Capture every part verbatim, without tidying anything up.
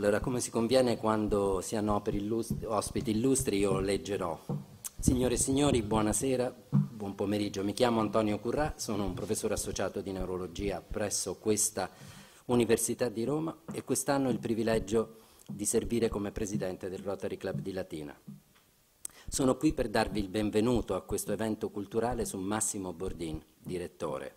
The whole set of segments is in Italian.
Allora, come si conviene quando si hanno opere illustri, ospiti illustri, io leggerò. Signore e signori, buonasera, buon pomeriggio. Mi chiamo Antonio Currà, sono un professore associato di neurologia presso questa Università di Roma e quest'anno ho il privilegio di servire come presidente del Rotary Club di Latina. Sono qui per darvi il benvenuto a questo evento culturale su Massimo Bordin, direttore.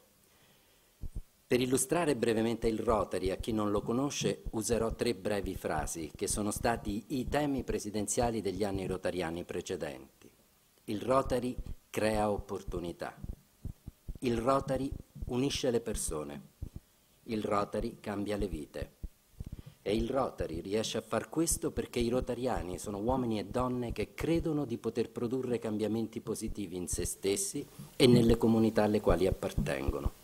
Per illustrare brevemente il Rotary a chi non lo conosce userò tre brevi frasi che sono stati i temi presidenziali degli anni rotariani precedenti. Il Rotary crea opportunità. Il Rotary unisce le persone. Il Rotary cambia le vite. E il Rotary riesce a far questo perché i rotariani sono uomini e donne che credono di poter produrre cambiamenti positivi in se stessi e nelle comunità alle quali appartengono.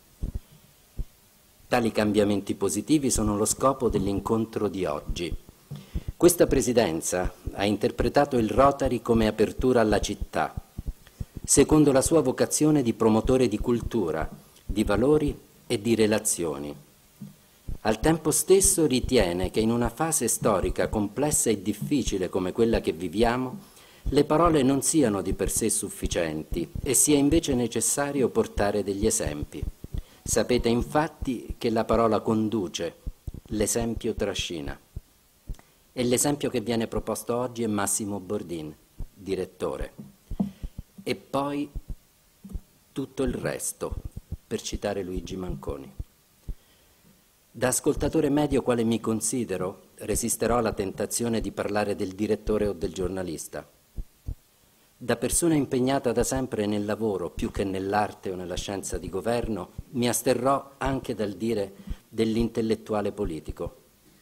Tali cambiamenti positivi sono lo scopo dell'incontro di oggi. Questa Presidenza ha interpretato il Rotary come apertura alla città, secondo la sua vocazione di promotore di cultura, di valori e di relazioni. Al tempo stesso ritiene che in una fase storica complessa e difficile come quella che viviamo, le parole non siano di per sé sufficienti e sia invece necessario portare degli esempi. Sapete infatti che la parola conduce, l'esempio trascina. E l'esempio che viene proposto oggi è Massimo Bordin, direttore. E poi tutto il resto, per citare Luigi Manconi. Da ascoltatore medio quale mi considero, resisterò alla tentazione di parlare del direttore o del giornalista. Da persona impegnata da sempre nel lavoro, più che nell'arte o nella scienza di governo, mi asterrò anche dal dire dell'intellettuale politico.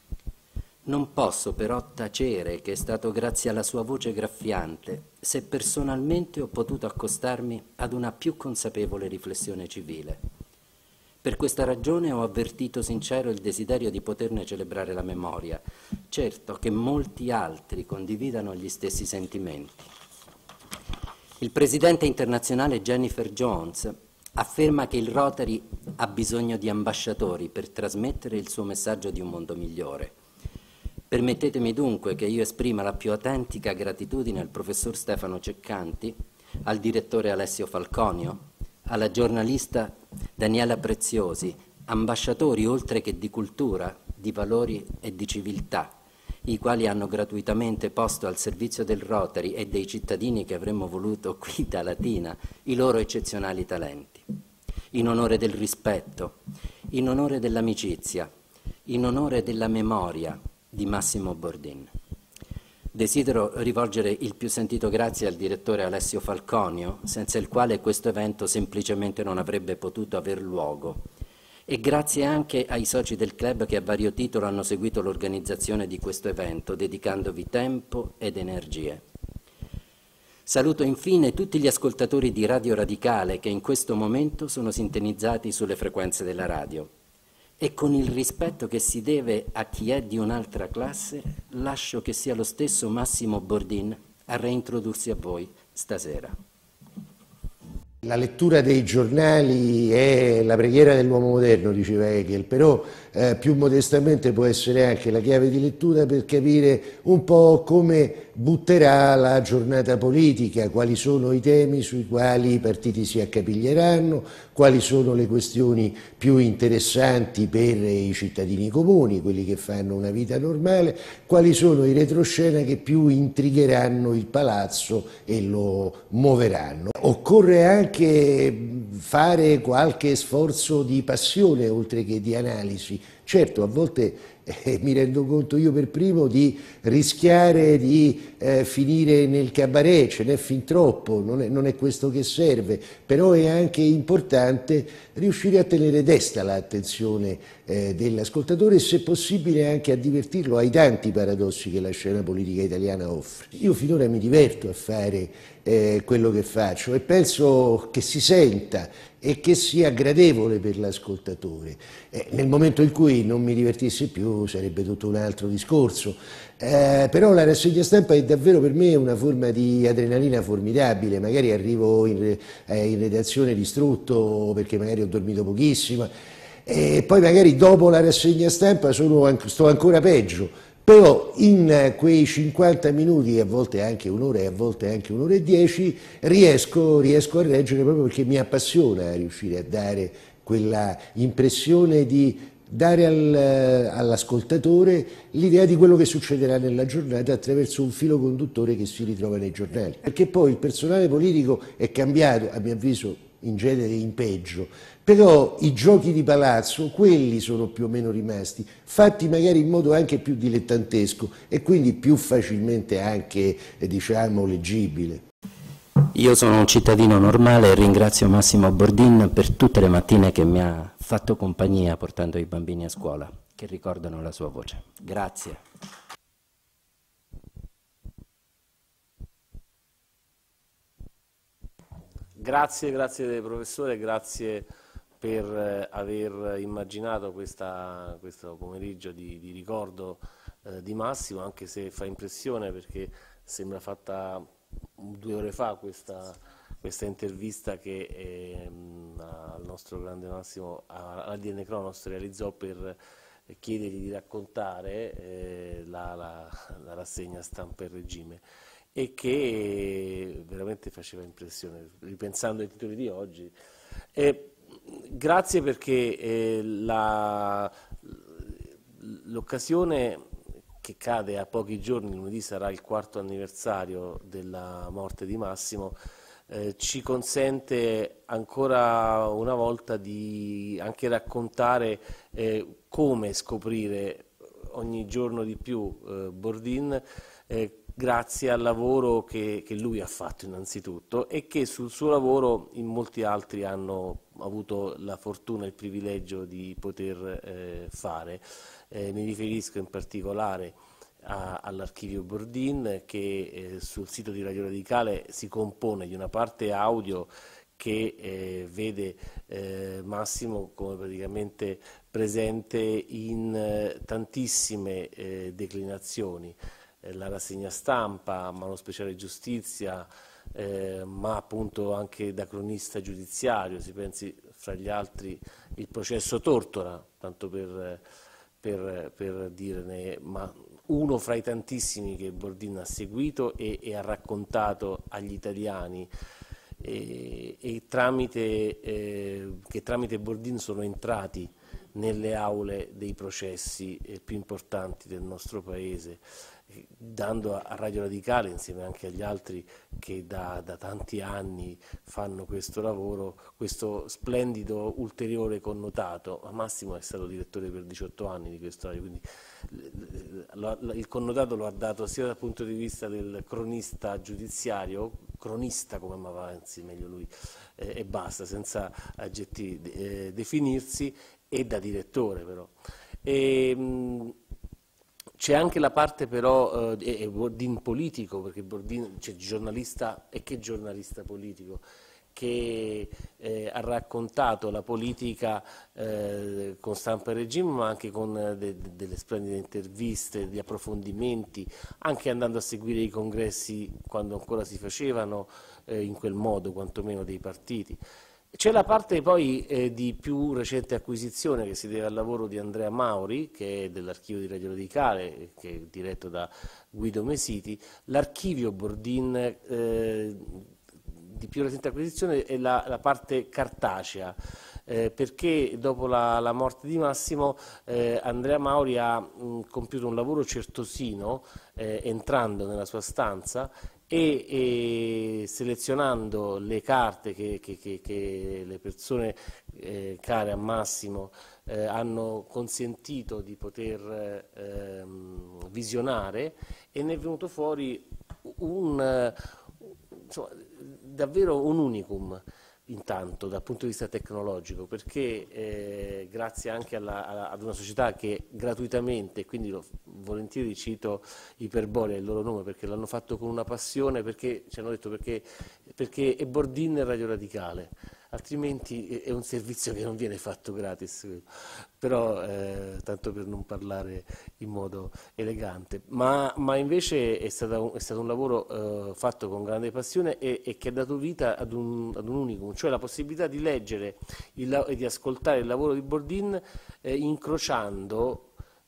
Non posso però tacere che è stato grazie alla sua voce graffiante se personalmente ho potuto accostarmi ad una più consapevole riflessione civile. Per questa ragione ho avvertito sincero il desiderio di poterne celebrare la memoria, certo che molti altri condividano gli stessi sentimenti. Il presidente internazionale Jennifer Jones afferma che il Rotary ha bisogno di ambasciatori per trasmettere il suo messaggio di un mondo migliore. Permettetemi dunque che io esprima la più autentica gratitudine al professor Stefano Ceccanti, al direttore Alessio Falconio, alla giornalista Daniela Preziosi, ambasciatori oltre che di cultura, di valori e di civiltà, i quali hanno gratuitamente posto al servizio del Rotary e dei cittadini che avremmo voluto qui da Latina i loro eccezionali talenti. In onore del rispetto, in onore dell'amicizia, in onore della memoria di Massimo Bordin. Desidero rivolgere il più sentito grazie al direttore Alessio Falconio, senza il quale questo evento semplicemente non avrebbe potuto aver luogo. E grazie anche ai soci del club che a vario titolo hanno seguito l'organizzazione di questo evento, dedicandovi tempo ed energie. Saluto infine tutti gli ascoltatori di Radio Radicale che in questo momento sono sintonizzati sulle frequenze della radio. E con il rispetto che si deve a chi è di un'altra classe, lascio che sia lo stesso Massimo Bordin a reintrodursi a voi stasera. La lettura dei giornali è la preghiera dell'uomo moderno, diceva Hegel, però eh, più modestamente può essere anche la chiave di lettura per capire un po' come butterà la giornata politica, quali sono i temi sui quali i partiti si accapiglieranno, quali sono le questioni più interessanti per i cittadini comuni, quelli che fanno una vita normale, quali sono i retroscena che più intrigheranno il palazzo e lo muoveranno. Occorre anche fare qualche sforzo di passione oltre che di analisi. Certo, a volte eh, mi rendo conto io per primo di rischiare di eh, finire nel cabaret, ce n'è fin troppo, non è, non è questo che serve, però è anche importante riuscire a tenere desta l'attenzione eh, dell'ascoltatore e se possibile anche a divertirlo ai tanti paradossi che la scena politica italiana offre. Io finora mi diverto a fare eh, quello che faccio e penso che si senta e che sia gradevole per l'ascoltatore. Eh, nel momento in cui non mi divertissi più sarebbe tutto un altro discorso, eh, però la rassegna stampa è davvero per me una forma di adrenalina formidabile, magari arrivo in, eh, in redazione distrutto perché magari ho dormito pochissimo e poi magari dopo la rassegna stampa sono, sto ancora peggio Però in quei cinquanta minuti, a volte anche un'ora e a volte anche un'ora e dieci, riesco, riesco a reggere proprio perché mi appassiona riuscire a dare quella impressione di dare al, all'ascoltatore l'idea di quello che succederà nella giornata attraverso un filo conduttore che si ritrova nei giornali. Perché poi il personale politico è cambiato, a mio avviso, in genere in peggio, però i giochi di palazzo, quelli sono più o meno rimasti, fatti magari in modo anche più dilettantesco e quindi più facilmente anche, eh, diciamo, leggibile. Io sono un cittadino normale e ringrazio Massimo Bordin per tutte le mattine che mi ha fatto compagnia portando i bambini a scuola, che ricordano la sua voce. Grazie. Grazie, grazie professore, grazie per eh, aver immaginato questa, questo pomeriggio di, di ricordo eh, di Massimo, anche se fa impressione perché sembra fatta due ore fa questa, questa intervista che eh, al nostro grande Massimo, all'A D N Cronos, realizzò per chiedergli di raccontare eh, la, la, la rassegna stampa Il Regime, e che veramente faceva impressione, ripensando ai titoli di oggi. Eh, grazie perché eh, l'occasione che cade a pochi giorni, lunedì sarà il quarto anniversario della morte di Massimo, eh, ci consente ancora una volta di anche raccontare eh, come scoprire ogni giorno di più eh, Bordin, eh, grazie al lavoro che, che lui ha fatto innanzitutto e che sul suo lavoro in molti altri hanno avuto la fortuna e il privilegio di poter eh, fare. Eh, mi riferisco in particolare all'archivio Bordin, che eh, sul sito di Radio Radicale si compone di una parte audio che eh, vede eh, Massimo come praticamente presente in eh, tantissime eh, declinazioni. La rassegna stampa, Mano Speciale Giustizia, eh, ma appunto anche da cronista giudiziario, si pensi fra gli altri il processo Tortora, tanto per, per, per dirne, ma uno fra i tantissimi che Bordin ha seguito e, e ha raccontato agli italiani, e, e tramite, eh, che tramite Bordin sono entrati nelle aule dei processi eh, più importanti del nostro Paese, dando a Radio Radicale, insieme anche agli altri che da, da tanti anni fanno questo lavoro, questo splendido ulteriore connotato. Ma Massimo è stato direttore per diciotto anni di questo radio, quindi il connotato lo ha dato sia dal punto di vista del cronista giudiziario, cronista come amava, anzi meglio lui, eh, e basta, senza aggettivi eh, definirsi, e da direttore però. E, mh, c'è anche la parte però eh, Bordin politico, perché Bordin c'è giornalista, e che giornalista politico, che eh, ha raccontato la politica eh, con Stampa e Regime, ma anche con eh, de, de, delle splendide interviste, di approfondimenti, anche andando a seguire i congressi quando ancora si facevano eh, in quel modo, quantomeno dei partiti. C'è la parte poi eh, di più recente acquisizione che si deve al lavoro di Andrea Mauri, che è dell'archivio di Radio Radicale, che è diretto da Guido Mesiti. L'archivio Bordin eh, di più recente acquisizione è la, la parte cartacea, eh, perché dopo la, la morte di Massimo eh, Andrea Mauri ha mh, compiuto un lavoro certosino eh, entrando nella sua stanza e, e selezionando le carte che, che, che, che le persone eh, care a Massimo eh, hanno consentito di poter eh, visionare, e ne è venuto fuori un, insomma, davvero un unicum. Intanto dal punto di vista tecnologico, perché eh, grazie anche alla, alla, ad una società che gratuitamente, quindi lo, volentieri cito Iperborea, il loro nome, perché l'hanno fatto con una passione, perché ci hanno detto perché, perché è Bordin e Radio Radicale, altrimenti è un servizio che non viene fatto gratis, però eh, tanto per non parlare in modo elegante, ma, ma invece è, stata un, è stato un lavoro eh, fatto con grande passione e, e che ha dato vita ad un, ad un unicum, cioè la possibilità di leggere il, e di ascoltare il lavoro di Bordin eh, incrociando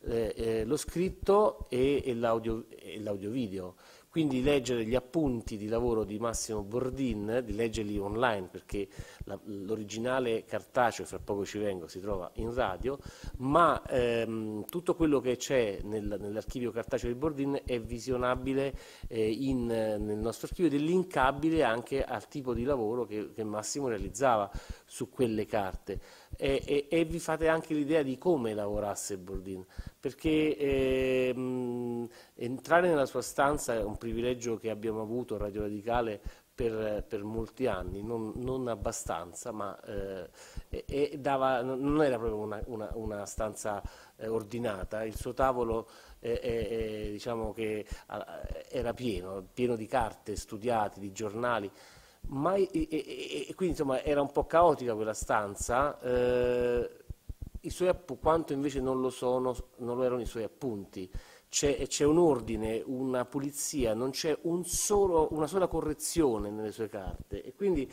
eh, eh, lo scritto e, e l'audio-video. Quindi leggere gli appunti di lavoro di Massimo Bordin, di leggerli online, perché l'originale cartaceo, fra poco ci vengo, si trova in radio, ma ehm, tutto quello che c'è nel, nell'archivio cartaceo di Bordin è visionabile eh, in, nel nostro archivio ed è linkabile anche al tipo di lavoro che, che Massimo realizzava su quelle carte. E, e, e vi fate anche l'idea di come lavorasse Bordin, perché eh, mh, entrare nella sua stanza è un privilegio che abbiamo avuto a Radio Radicale per, per molti anni, non, non abbastanza, ma eh, e, e dava, non era proprio una, una, una stanza eh, ordinata. Il suo tavolo eh, eh, diciamo che eh, era pieno, pieno di carte studiate, di giornali. Ma, e, e, e quindi insomma era un po' caotica quella stanza, eh, i suoi appu- quanto invece non lo sono, non lo erano i suoi appunti. C'è, c'è un ordine, una pulizia, non c'è un solo, una sola correzione nelle sue carte, e quindi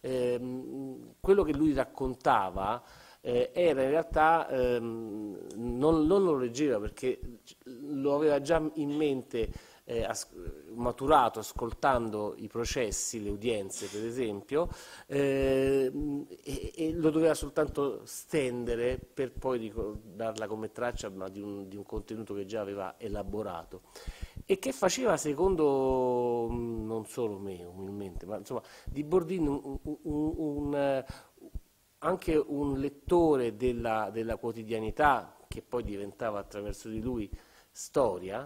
ehm, quello che lui raccontava eh, era in realtà ehm, non, non lo leggeva perché lo aveva già in mente, Eh, as- maturato ascoltando i processi, le udienze per esempio, eh, e, e lo doveva soltanto stendere per poi dico, darla come traccia, ma di un, di un contenuto che già aveva elaborato e che faceva, secondo mh, non solo me umilmente, ma insomma di Bordin un, un, un, un, anche un lettore della, della quotidianità che poi diventava attraverso di lui storia.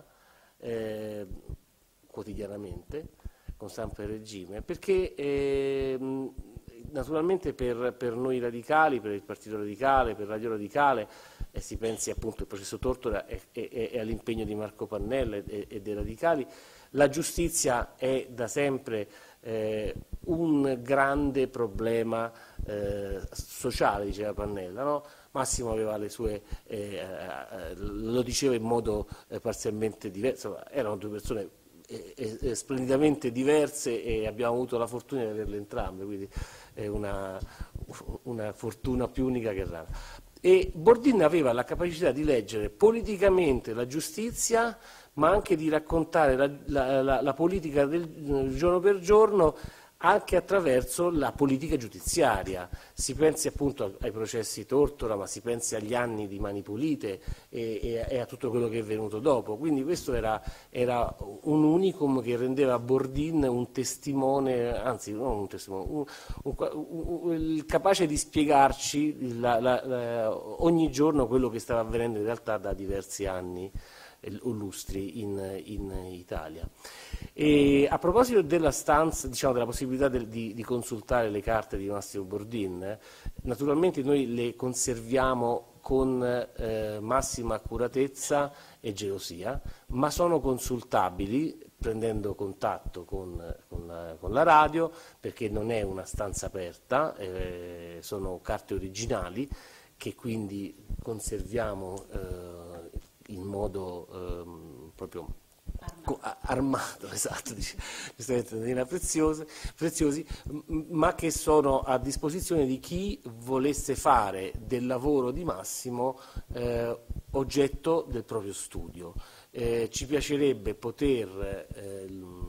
Eh, quotidianamente con Stampa e Regime, perché eh, naturalmente per, per noi radicali, per il Partito Radicale, per Radio Radicale, e si pensi appunto al processo Tortora e, e, e all'impegno di Marco Pannella e, e dei radicali, la giustizia è da sempre eh, un grande problema eh, sociale, diceva Pannella, no? Massimo aveva le sue, eh, eh, lo diceva in modo eh, parzialmente diverso, erano due persone eh, eh, splendidamente diverse e abbiamo avuto la fortuna di averle entrambe, quindi è una, una fortuna più unica che rara. E Bordin aveva la capacità di leggere politicamente la giustizia, ma anche di raccontare la, la, la, la politica del giorno per giorno, anche attraverso la politica giudiziaria. Si pensi appunto ai processi Tortora, ma si pensi agli anni di Mani Pulite e, e, e a tutto quello che è venuto dopo. Quindi questo era, era un unicum che rendeva Bordin un testimone, anzi non un testimone, un, un, un, capace di spiegarci la, la, la, ogni giorno quello che stava avvenendo in realtà da diversi anni o lustri in, in Italia. E a proposito della stanza, diciamo della possibilità del, di, di consultare le carte di Massimo Bordin, eh, naturalmente noi le conserviamo con eh, massima accuratezza e gelosia, ma sono consultabili prendendo contatto con, con, la, con la radio, perché non è una stanza aperta, eh, sono carte originali che quindi conserviamo eh, in modo ehm, proprio armato, armato esatto, giustamente, preziose, preziosi, ma che sono a disposizione di chi volesse fare del lavoro di Massimo eh, oggetto del proprio studio. Eh, ci piacerebbe poter eh,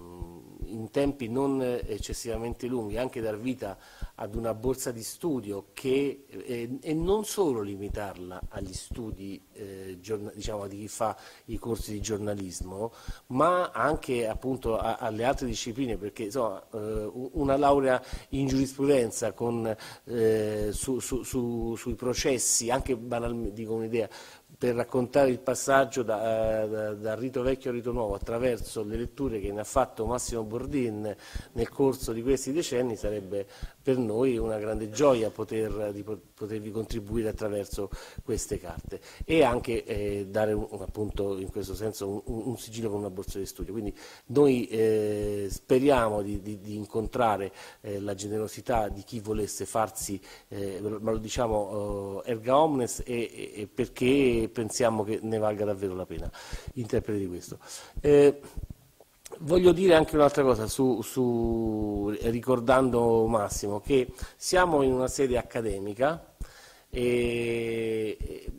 in tempi non eccessivamente lunghi anche dar vita ad una borsa di studio che, eh, e non solo limitarla agli studi eh, diciamo di chi fa i corsi di giornalismo, ma anche appunto a, alle altre discipline, perché insomma, eh, una laurea in giurisprudenza con, eh, su, su, su, sui processi, anche banalmente, dico un'idea, per raccontare il passaggio da, da, dal rito vecchio al rito nuovo attraverso le letture che ne ha fatto Massimo Bordin nel corso di questi decenni, sarebbe per noi una grande gioia poter, di potervi contribuire attraverso queste carte e anche eh, dare un, appunto in questo senso un, un sigillo con una borsa di studio. Quindi noi eh, speriamo di, di, di incontrare eh, la generosità di chi volesse farsi, eh, ma lo diciamo eh, erga omnes e, e perché pensiamo che ne valga davvero la pena interprete di questo. Eh, Voglio dire anche un'altra cosa, su, su, ricordando Massimo, che siamo in una sede accademica e, e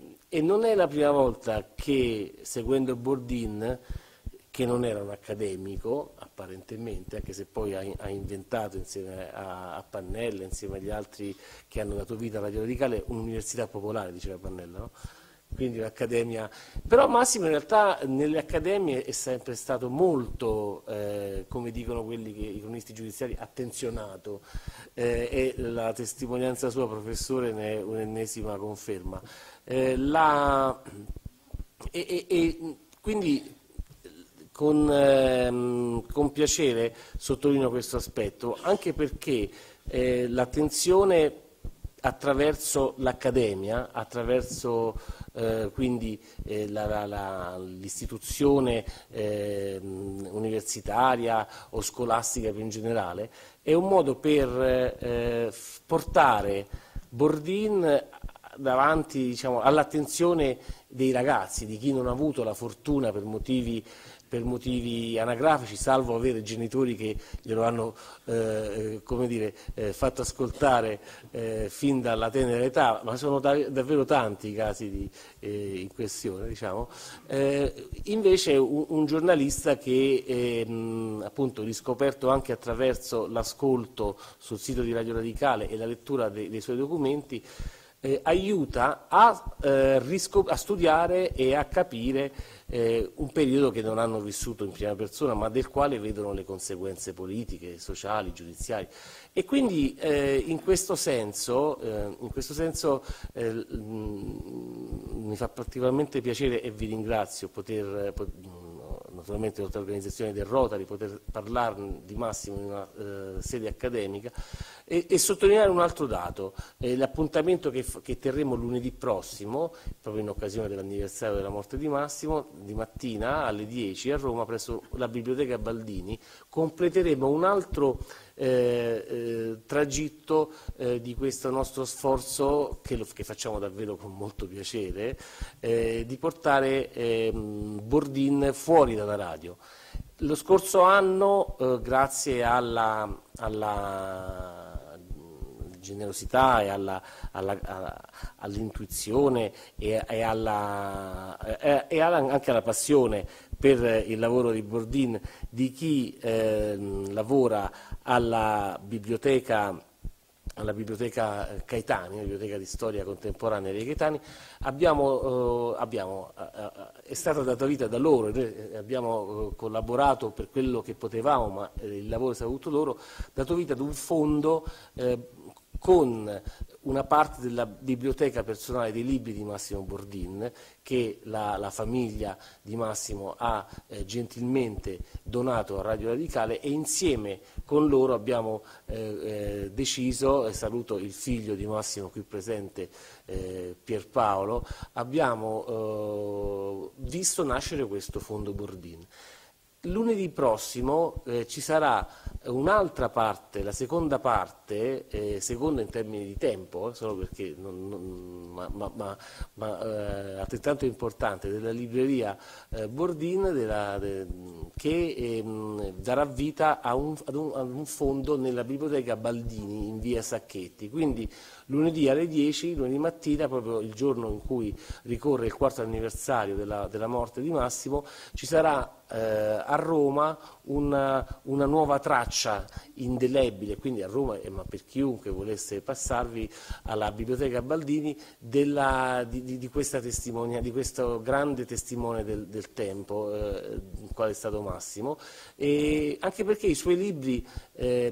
non è la prima volta che, seguendo Bourdin, che non era un accademico apparentemente, anche se poi ha, ha inventato insieme a, a Pannella, insieme agli altri che hanno dato vita alla Radio Radicale, un'università popolare, diceva Pannella, no? Quindi un'accademia, però Massimo in realtà nelle accademie è sempre stato molto, eh, come dicono quelli che, i cronisti giudiziari, attenzionato, eh, e la testimonianza sua, professore, ne è un'ennesima conferma. Eh, la, e, e, e quindi con, ehm, con piacere sottolineo questo aspetto, anche perché eh, l'attenzione attraverso l'accademia, attraverso eh, quindi eh, l'istituzione eh, universitaria o scolastica più in generale, è un modo per eh, portare Bourdin davanti, diciamo, all'attenzione dei ragazzi, di chi non ha avuto la fortuna per motivi per motivi anagrafici, salvo avere genitori che glielo hanno eh, come dire, eh, fatto ascoltare eh, fin dalla tenera età, ma sono da, davvero tanti i casi di, eh, in questione, diciamo. Eh, invece un, un giornalista che eh, mh, appunto riscoperto anche attraverso l'ascolto sul sito di Radio Radicale e la lettura de, dei suoi documenti, Eh, aiuta a, eh, a studiare e a capire eh, un periodo che non hanno vissuto in prima persona, ma del quale vedono le conseguenze politiche, sociali, giudiziarie. E quindi eh, in questo senso, eh, in questo senso eh, mh, mi fa particolarmente piacere e vi ringrazio poter, pot naturalmente oltre all'organizzazione del Rotary, poter parlarne di Massimo in una eh, sede accademica e, e sottolineare un altro dato, eh, l'appuntamento che, che terremo lunedì prossimo, proprio in occasione dell'anniversario della morte di Massimo, di mattina alle dieci a Roma presso la Biblioteca Baldini. Completeremo un altro eh, eh, tragitto eh, di questo nostro sforzo, che, lo, che facciamo davvero con molto piacere, eh, di portare eh, Bourdin fuori dalla radio. Lo scorso anno, eh, grazie alla, alla generosità e all'intuizione e, e, alla, e, e alla, anche alla passione per il lavoro di Bourdin di chi eh, lavora alla biblioteca alla biblioteca Caetani, la biblioteca di storia contemporanea dei Caetani, abbiamo, eh, abbiamo, eh, è stata data vita da loro, noi abbiamo eh, collaborato per quello che potevamo, ma eh, il lavoro è stato tutto loro, dato vita ad un fondo eh, con una parte della biblioteca personale dei libri di Massimo Bourdin che la, la famiglia di Massimo ha eh, gentilmente donato a Radio Radicale, e insieme con loro abbiamo eh, eh, deciso, e saluto il figlio di Massimo qui presente, eh, Pierpaolo, abbiamo eh, visto nascere questo fondo Bourdin. Lunedì prossimo eh, ci sarà un'altra parte, la seconda parte, eh, seconda in termini di tempo, eh, solo perché non, non, ma, ma, ma, ma eh, altrettanto importante, della libreria eh, Bourdin, della, de, che eh, darà vita a un, ad, un, ad un fondo nella biblioteca Baldini in via Sacchetti. Quindi lunedì alle dieci, lunedì mattina, proprio il giorno in cui ricorre il quarto anniversario della, della morte di Massimo, ci sarà Eh, a Roma una, una nuova traccia indelebile, quindi a Roma, eh, ma per chiunque volesse passarvi alla biblioteca Baldini, della, di, di, di questa testimonia, di questo grande testimone del, del tempo, eh, quale è stato Massimo, e anche perché i suoi libri eh,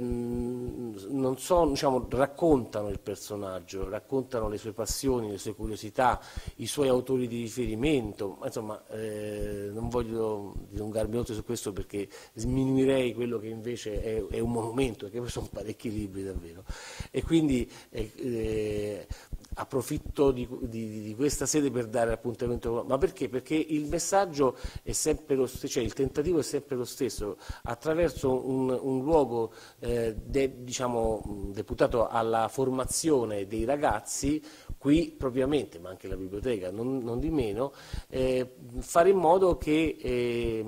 non sono, diciamo, raccontano il personaggio, raccontano le sue passioni, le sue curiosità, i suoi autori di riferimento, insomma eh, non voglio dilungarmi oltre su questo perché sminuirei quello che invece è, è un monumento, perché sono parecchi libri davvero, e quindi eh, eh, approfitto di, di, di questa sede per dare appuntamento. Ma perché? Perché il messaggio è sempre lo stesso, cioè il tentativo è sempre lo stesso, attraverso un, un luogo eh, de, diciamo, deputato alla formazione dei ragazzi, qui propriamente, ma anche la biblioteca non, non di meno, eh, fare in modo che eh,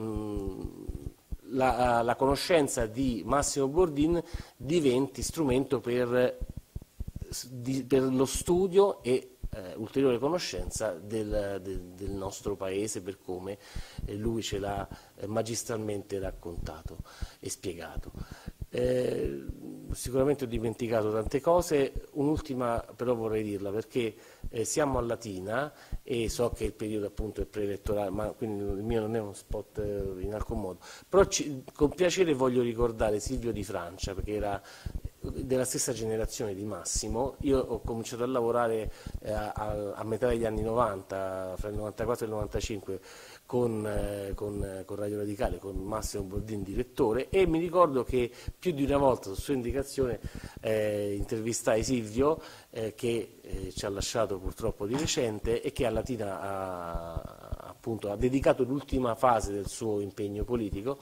la, la conoscenza di Massimo Bourdin diventi strumento per, di, per lo studio e eh, ulteriore conoscenza del, del, del nostro paese per come eh, lui ce l'ha eh, magistralmente raccontato e spiegato. Eh, sicuramente ho dimenticato tante cose, un'ultima però vorrei dirla, perché eh, siamo a Latina e so che il periodo appunto è preelettorale, ma quindi il mio non è uno spot eh, in alcun modo, però ci, con piacere voglio ricordare Silvio Di Francia, perché era della stessa generazione di Massimo. Io ho cominciato a lavorare eh, a, a metà degli anni novanta, fra il novantaquattro e il novantacinque, con, eh, con, con Radio Radicale, con Massimo Bordin direttore, e mi ricordo che più di una volta su sua indicazione eh, intervistai Silvio eh, che eh, ci ha lasciato purtroppo di recente e che a Latina ha, appunto, ha dedicato l'ultima fase del suo impegno politico,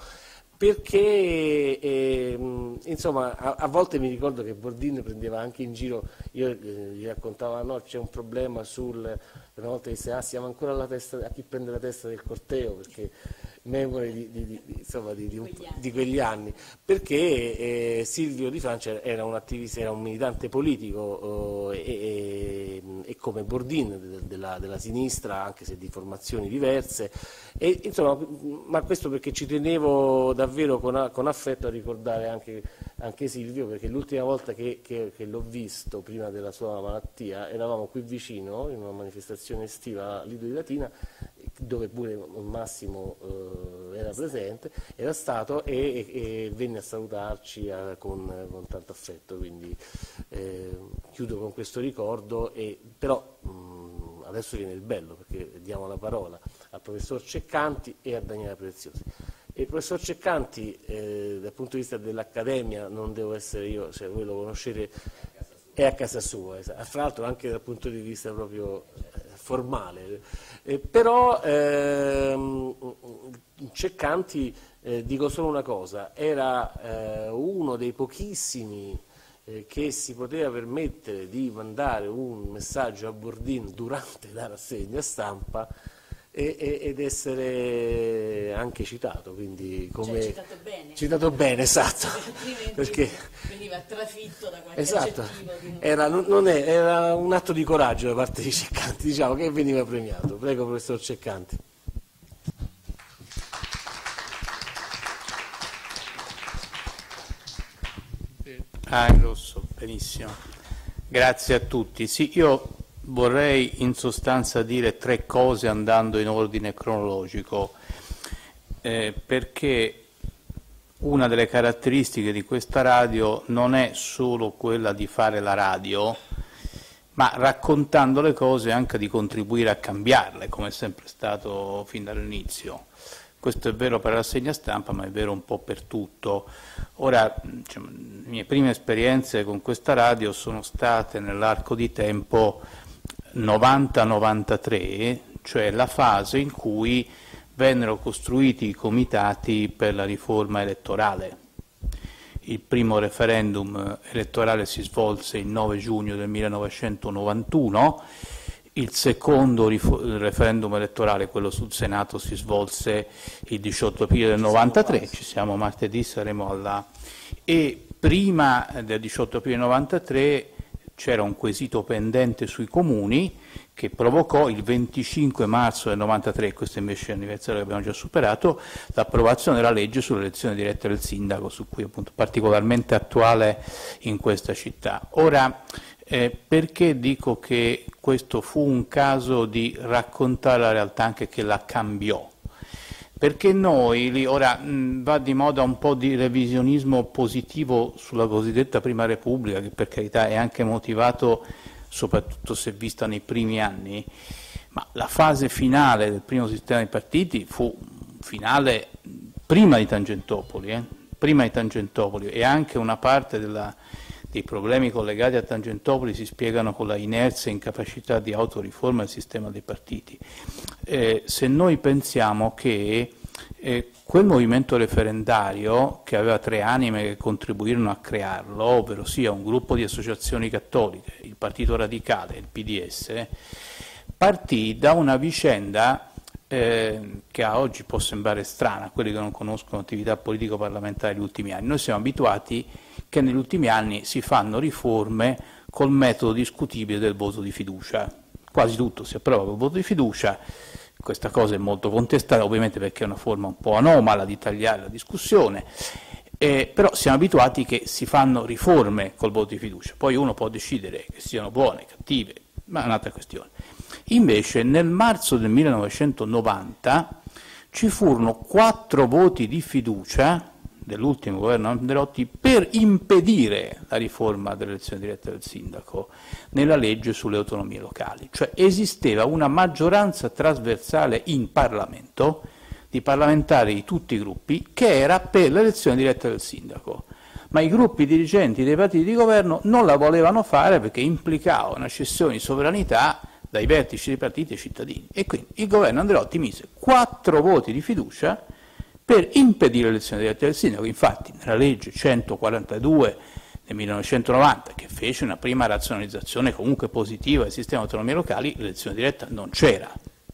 perché eh, insomma a, a volte mi ricordo che Bordin prendeva anche in giro, io eh, gli raccontavo no, c'è un problema sul, una volta disse ah siamo ancora alla testa, a chi prende la testa del corteo, perché memore di, di, di, insomma, di, di, un, di quegli anni, perché eh, Silvio Di Francia era un attivista, era un militante politico eh, e, e come Bordin de, della, della sinistra, anche se di formazioni diverse, e, insomma, ma questo perché ci tenevo davvero con, con affetto a ricordare anche, anche Silvio, perché l'ultima volta che, che, che l'ho visto prima della sua malattia eravamo qui vicino in una manifestazione estiva a Lido di Latina, dove pure Massimo eh, era presente, era stato e, e, e venne a salutarci a, con, con tanto affetto, quindi eh, chiudo con questo ricordo, e, però mh, adesso viene il bello, perché diamo la parola al professor Ceccanti e a Daniela Preziosi. E il professor Ceccanti eh, dal punto di vista dell'Accademia non devo essere io, cioè voi lo conoscete, è a casa sua, esatto. Fra l'altro anche dal punto di vista proprio eh, formale, eh, però ehm, Ceccanti, eh, dico solo una cosa, era eh, uno dei pochissimi eh, che si poteva permettere di mandare un messaggio a Bordin durante la rassegna stampa e, e, ed essere anche citato, quindi come cioè, citato bene, citato bene, esatto, perché veniva trafitto da qualche esatto, aggettivo di... era, non è, era un atto di coraggio da parte di Ceccanti, diciamo, che veniva premiato. Prego professor Ceccanti. Ah, rosso, benissimo, grazie a tutti. Sì, io vorrei in sostanza dire tre cose andando in ordine cronologico, eh, perché una delle caratteristiche di questa radio non è solo quella di fare la radio, ma raccontando le cose anche di contribuire a cambiarle, come è sempre stato fin dall'inizio. Questo è vero per la rassegna stampa, ma è vero un po' per tutto. Ora, diciamo, le mie prime esperienze con questa radio sono state nell'arco di tempo novanta novantatré, cioè la fase in cui vennero costruiti i comitati per la riforma elettorale. Il primo referendum elettorale si svolse il nove giugno del millenovecentonovantuno, il secondo referendum elettorale, quello sul Senato, si svolse il diciotto aprile del novantatré, ci siamo martedì, saremo alla... e prima del diciotto aprile novantatré c'era un quesito pendente sui comuni che provocò il venticinque marzo del novantatré, questo invece è l'anniversario che abbiamo già superato, l'approvazione della legge sull'elezione diretta del sindaco, su cui appunto particolarmente attuale in questa città. Ora, eh, perché dico che questo fu un caso di raccontare la realtà anche che la cambiò? Perché noi, lì, ora mh, va di moda un po' di revisionismo positivo sulla cosiddetta Prima Repubblica, che per carità è anche motivato soprattutto se vista nei primi anni, ma la fase finale del primo sistema di partiti fu finale prima di Tangentopoli, eh? prima di Tangentopoli, e anche una parte della, dei problemi collegati a Tangentopoli si spiegano con la inerzia e incapacità di autoriforma del sistema dei partiti. Eh, se noi pensiamo che eh, quel movimento referendario, che aveva tre anime che contribuirono a crearlo, ovvero sia un gruppo di associazioni cattoliche, il Partito Radicale, il P D S, partì da una vicenda eh, che a oggi può sembrare strana a quelli che non conoscono l'attività politico-parlamentare negli ultimi anni. Noi siamo abituati che negli ultimi anni si fanno riforme col metodo discutibile del voto di fiducia, quasi tutto si approva col voto di fiducia. Questa cosa è molto contestata, ovviamente perché è una forma un po' anomala di tagliare la discussione, eh, però siamo abituati che si fanno riforme col voto di fiducia, poi uno può decidere che siano buone, cattive, ma è un'altra questione. Invece nel marzo del millenovecentonovanta ci furono quattro voti di fiducia dell'ultimo governo Andreotti per impedire la riforma dell'elezione diretta del sindaco nella legge sulle autonomie locali. Cioè esisteva una maggioranza trasversale in Parlamento di parlamentari di tutti i gruppi che era per l'elezione diretta del sindaco, ma i gruppi dirigenti dei partiti di governo non la volevano fare perché implicava una cessione di sovranità dai vertici dei partiti ai cittadini. E quindi il governo Andreotti mise quattro voti di fiducia per impedire l'elezione diretta del sindaco. Infatti nella legge centoquarantadue del millenovecentonovanta, che fece una prima razionalizzazione comunque positiva del sistema di autonomie locali, l'elezione diretta non c'era.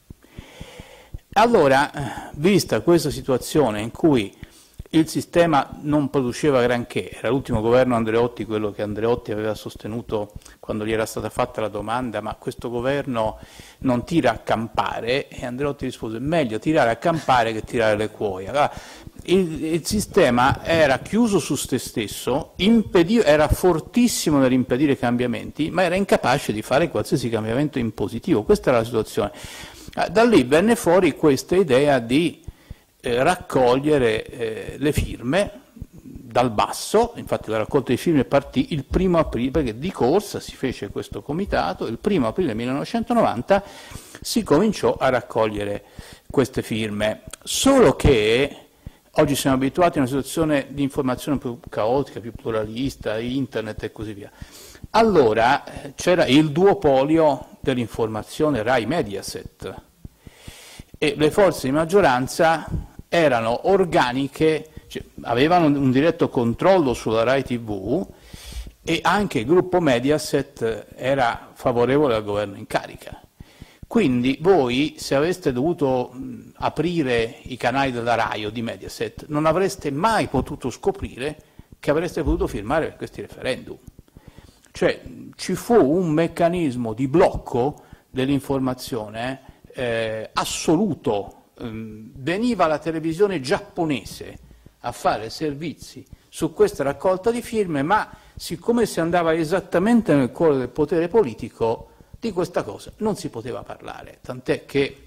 Allora, vista questa situazione in cui il sistema non produceva granché, era l'ultimo governo Andreotti quello che Andreotti aveva sostenuto quando gli era stata fatta la domanda, ma questo governo non tira a campare, e Andreotti rispose: meglio tirare a campare che tirare le cuoia. Allora, il, il sistema era chiuso su se stesso, impediva, era fortissimo nell'impedire cambiamenti, ma era incapace di fare qualsiasi cambiamento in positivo. Questa era la situazione. Da lì venne fuori questa idea di Eh, raccogliere eh, le firme dal basso. Infatti la raccolta di firme partì il primo aprile, perché di corsa si fece questo comitato, il primo aprile millenovecentonovanta si cominciò a raccogliere queste firme, solo che oggi siamo abituati a una situazione di informazione più caotica, più pluralista, internet e così via. Allora eh, c'era il duopolio dell'informazione Rai Mediaset e le forze di maggioranza erano organiche, cioè, avevano un diretto controllo sulla Rai tivù e anche il gruppo Mediaset era favorevole al governo in carica. Quindi voi, se aveste dovuto mh, aprire i canali della Rai o di Mediaset, non avreste mai potuto scoprire che avreste potuto firmare per questi referendum. Cioè ci fu un meccanismo di blocco dell'informazione eh, assoluto. Veniva la televisione giapponese a fare servizi su questa raccolta di firme, ma siccome si andava esattamente nel cuore del potere politico, di questa cosa non si poteva parlare, tant'è che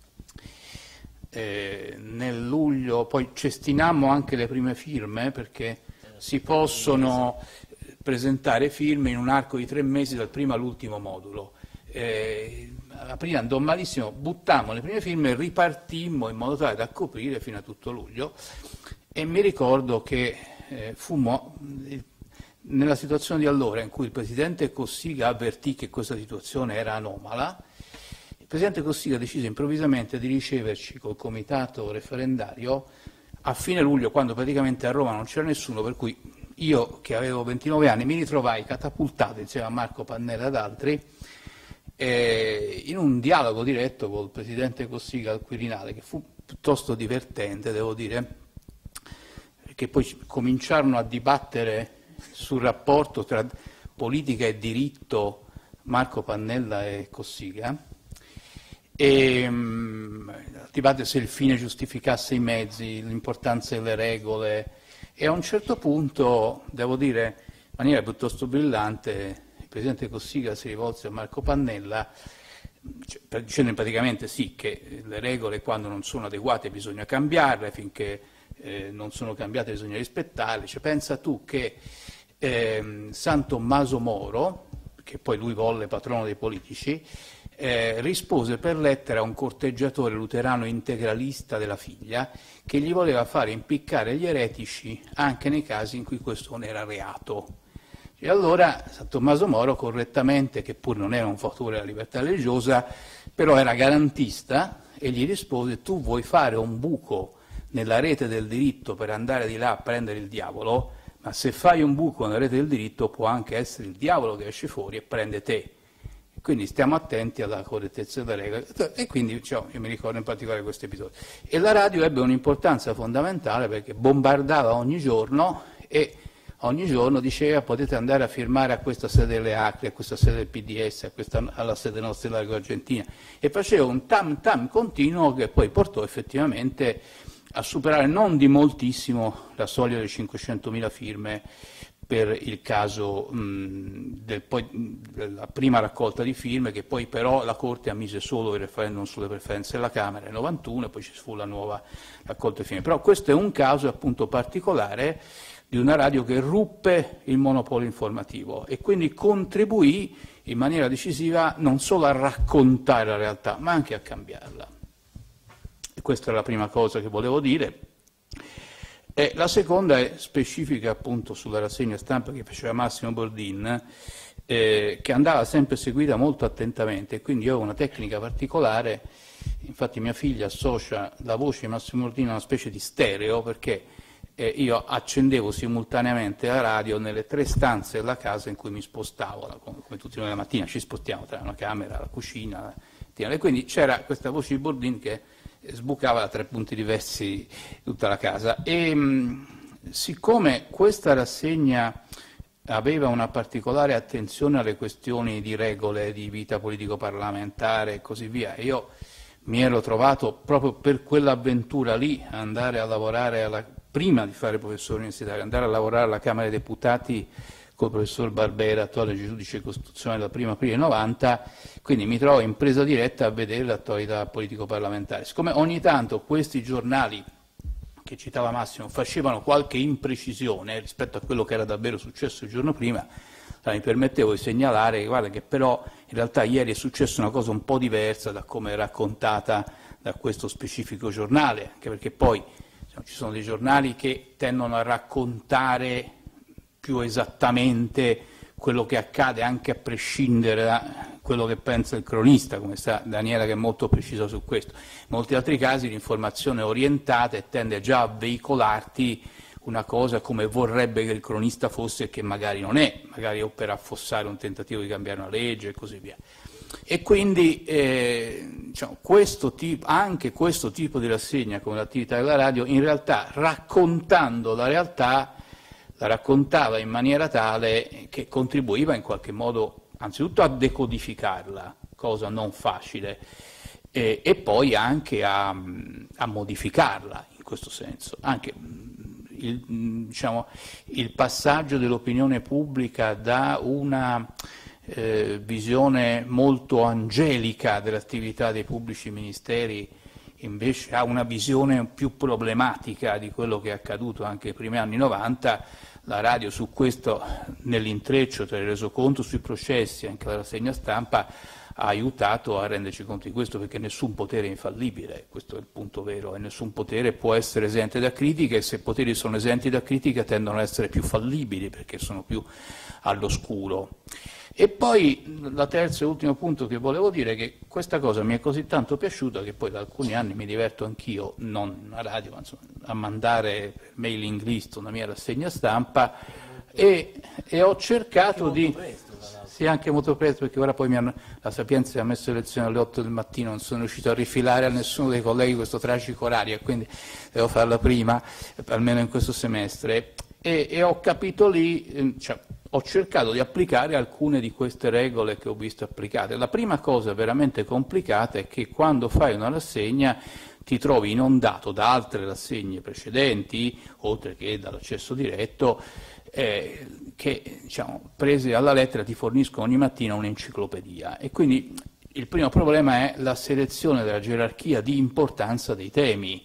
eh, nel luglio poi cestinammo anche le prime firme, perché si possono presentare firme in un arco di tre mesi dal primo all'ultimo modulo. Eh, prima andò malissimo, buttammo le prime firme e ripartimmo in modo tale da coprire fino a tutto luglio, e mi ricordo che eh, fummo eh, nella situazione di allora in cui il Presidente Cossiga avvertì che questa situazione era anomala. Il Presidente Cossiga decise improvvisamente di riceverci col comitato referendario a fine luglio, quando praticamente a Roma non c'era nessuno, per cui io, che avevo ventinove anni, mi ritrovai catapultato insieme a Marco Pannella ed altri Eh, in un dialogo diretto col presidente Cossiga al Quirinale, che fu piuttosto divertente, devo dire, perché poi cominciarono a dibattere sul rapporto tra politica e diritto Marco Pannella e Cossiga, e mh, dibattere se il fine giustificasse i mezzi, l'importanza delle regole, e a un certo punto, devo dire, in maniera piuttosto brillante, il Presidente Cossiga si rivolse a Marco Pannella dicendo praticamente sì, che le regole quando non sono adeguate bisogna cambiarle, finché eh, non sono cambiate bisogna rispettarle. Cioè, pensa tu che eh, San Tommaso Moro, che poi lui volle patrono dei politici, eh, rispose per lettera a un corteggiatore luterano integralista della figlia che gli voleva fare impiccare gli eretici anche nei casi in cui questo non era reato. E allora San Tommaso Moro, correttamente, che pur non era un fautore della libertà religiosa, però era garantista, e gli rispose: tu vuoi fare un buco nella rete del diritto per andare di là a prendere il diavolo, ma se fai un buco nella rete del diritto può anche essere il diavolo che esce fuori e prende te. Quindi stiamo attenti alla correttezza delle regole. E quindi cioè, io mi ricordo in particolare questo episodio. E la radio ebbe un'importanza fondamentale perché bombardava ogni giorno e ogni giorno, diceva potete andare a firmare a questa sede delle Acri, a questa sede del P D S, a questa, alla sede nostra della Largo Argentina, e faceva un tam tam continuo che poi portò effettivamente a superare non di moltissimo la soglia delle cinquecentomila firme per il caso mh, del, poi, della prima raccolta di firme, che poi però la Corte ammise solo il referendum sulle preferenze della Camera nel novantuno, e poi ci fu la nuova raccolta di firme. Però questo è un caso appunto particolare di una radio che ruppe il monopolio informativo e quindi contribuì in maniera decisiva non solo a raccontare la realtà, ma anche a cambiarla. E questa è la prima cosa che volevo dire. E la seconda è specifica appunto sulla rassegna stampa che faceva Massimo Bordin, eh, che andava sempre seguita molto attentamente, quindi io ho una tecnica particolare. Infatti mia figlia associa la voce di Massimo Bordin a una specie di stereo, perché eh, io accendevo simultaneamente la radio nelle tre stanze della casa in cui mi spostavo, la, come, come tutti noi la mattina ci spostiamo tra una camera, la cucina, la... e quindi c'era questa voce di Bordin che sbucava da tre punti diversi tutta la casa. E mh, siccome questa rassegna aveva una particolare attenzione alle questioni di regole di vita politico-parlamentare e così via, io mi ero trovato proprio per quell'avventura lì a andare a lavorare, alla, prima di fare professore universitario, andare a lavorare alla Camera dei Deputati col professor Barbera, attuale giudice costituzionale dal primo aprile novanta, quindi mi trovo in presa diretta a vedere l'attualità politico-parlamentare. Siccome ogni tanto questi giornali che citava Massimo facevano qualche imprecisione rispetto a quello che era davvero successo il giorno prima, mi permettevo di segnalare guarda, che però in realtà ieri è successa una cosa un po' diversa da come è raccontata da questo specifico giornale, anche perché poi insomma, ci sono dei giornali che tendono a raccontare più esattamente quello che accade anche a prescindere da quello che pensa il cronista, come sa Daniela che è molto precisa su questo. In molti altri casi l'informazione è orientata e tende già a veicolarti una cosa come vorrebbe che il cronista fosse e che magari non è, magari o per affossare un tentativo di cambiare una legge e così via. E quindi eh, diciamo, questo tipo, anche questo tipo di rassegna come l'attività della radio, in realtà raccontando la realtà, la raccontava in maniera tale che contribuiva in qualche modo anzitutto a decodificarla, cosa non facile, e, e poi anche a, a modificarla in questo senso. Anche il, diciamo, il passaggio dell'opinione pubblica da una eh, visione molto angelica dell'attività dei pubblici ministeri invece a una visione più problematica di quello che è accaduto anche nei primi anni novanta, la radio su questo, nell'intreccio tra il resoconto sui processi e anche la rassegna stampa, ha aiutato a renderci conto di questo, perché nessun potere è infallibile, questo è il punto vero, e nessun potere può essere esente da critica, e se poteri sono esenti da critica tendono ad essere più fallibili perché sono più all'oscuro. E poi la terza e ultimo punto che volevo dire è che questa cosa mi è così tanto piaciuta che poi da alcuni anni mi diverto anch'io, non a radio, ma insomma, a mandare per mailing list una mia rassegna stampa, e, e ho cercato di... Sì, anche molto presto, perché ora poi mi hanno, la Sapienza mi ha messo lezione alle otto del mattino, non sono riuscito a rifilare a nessuno dei colleghi questo tragico orario, quindi devo farla prima, almeno in questo semestre. E, e ho capito lì, cioè, ho cercato di applicare alcune di queste regole che ho visto applicate. La prima cosa veramente complicata è che quando fai una rassegna ti trovi inondato da altre rassegne precedenti, oltre che dall'accesso diretto, eh, che diciamo, prese alla lettera ti forniscono ogni mattina un'enciclopedia. E quindi il primo problema è la selezione della gerarchia di importanza dei temi,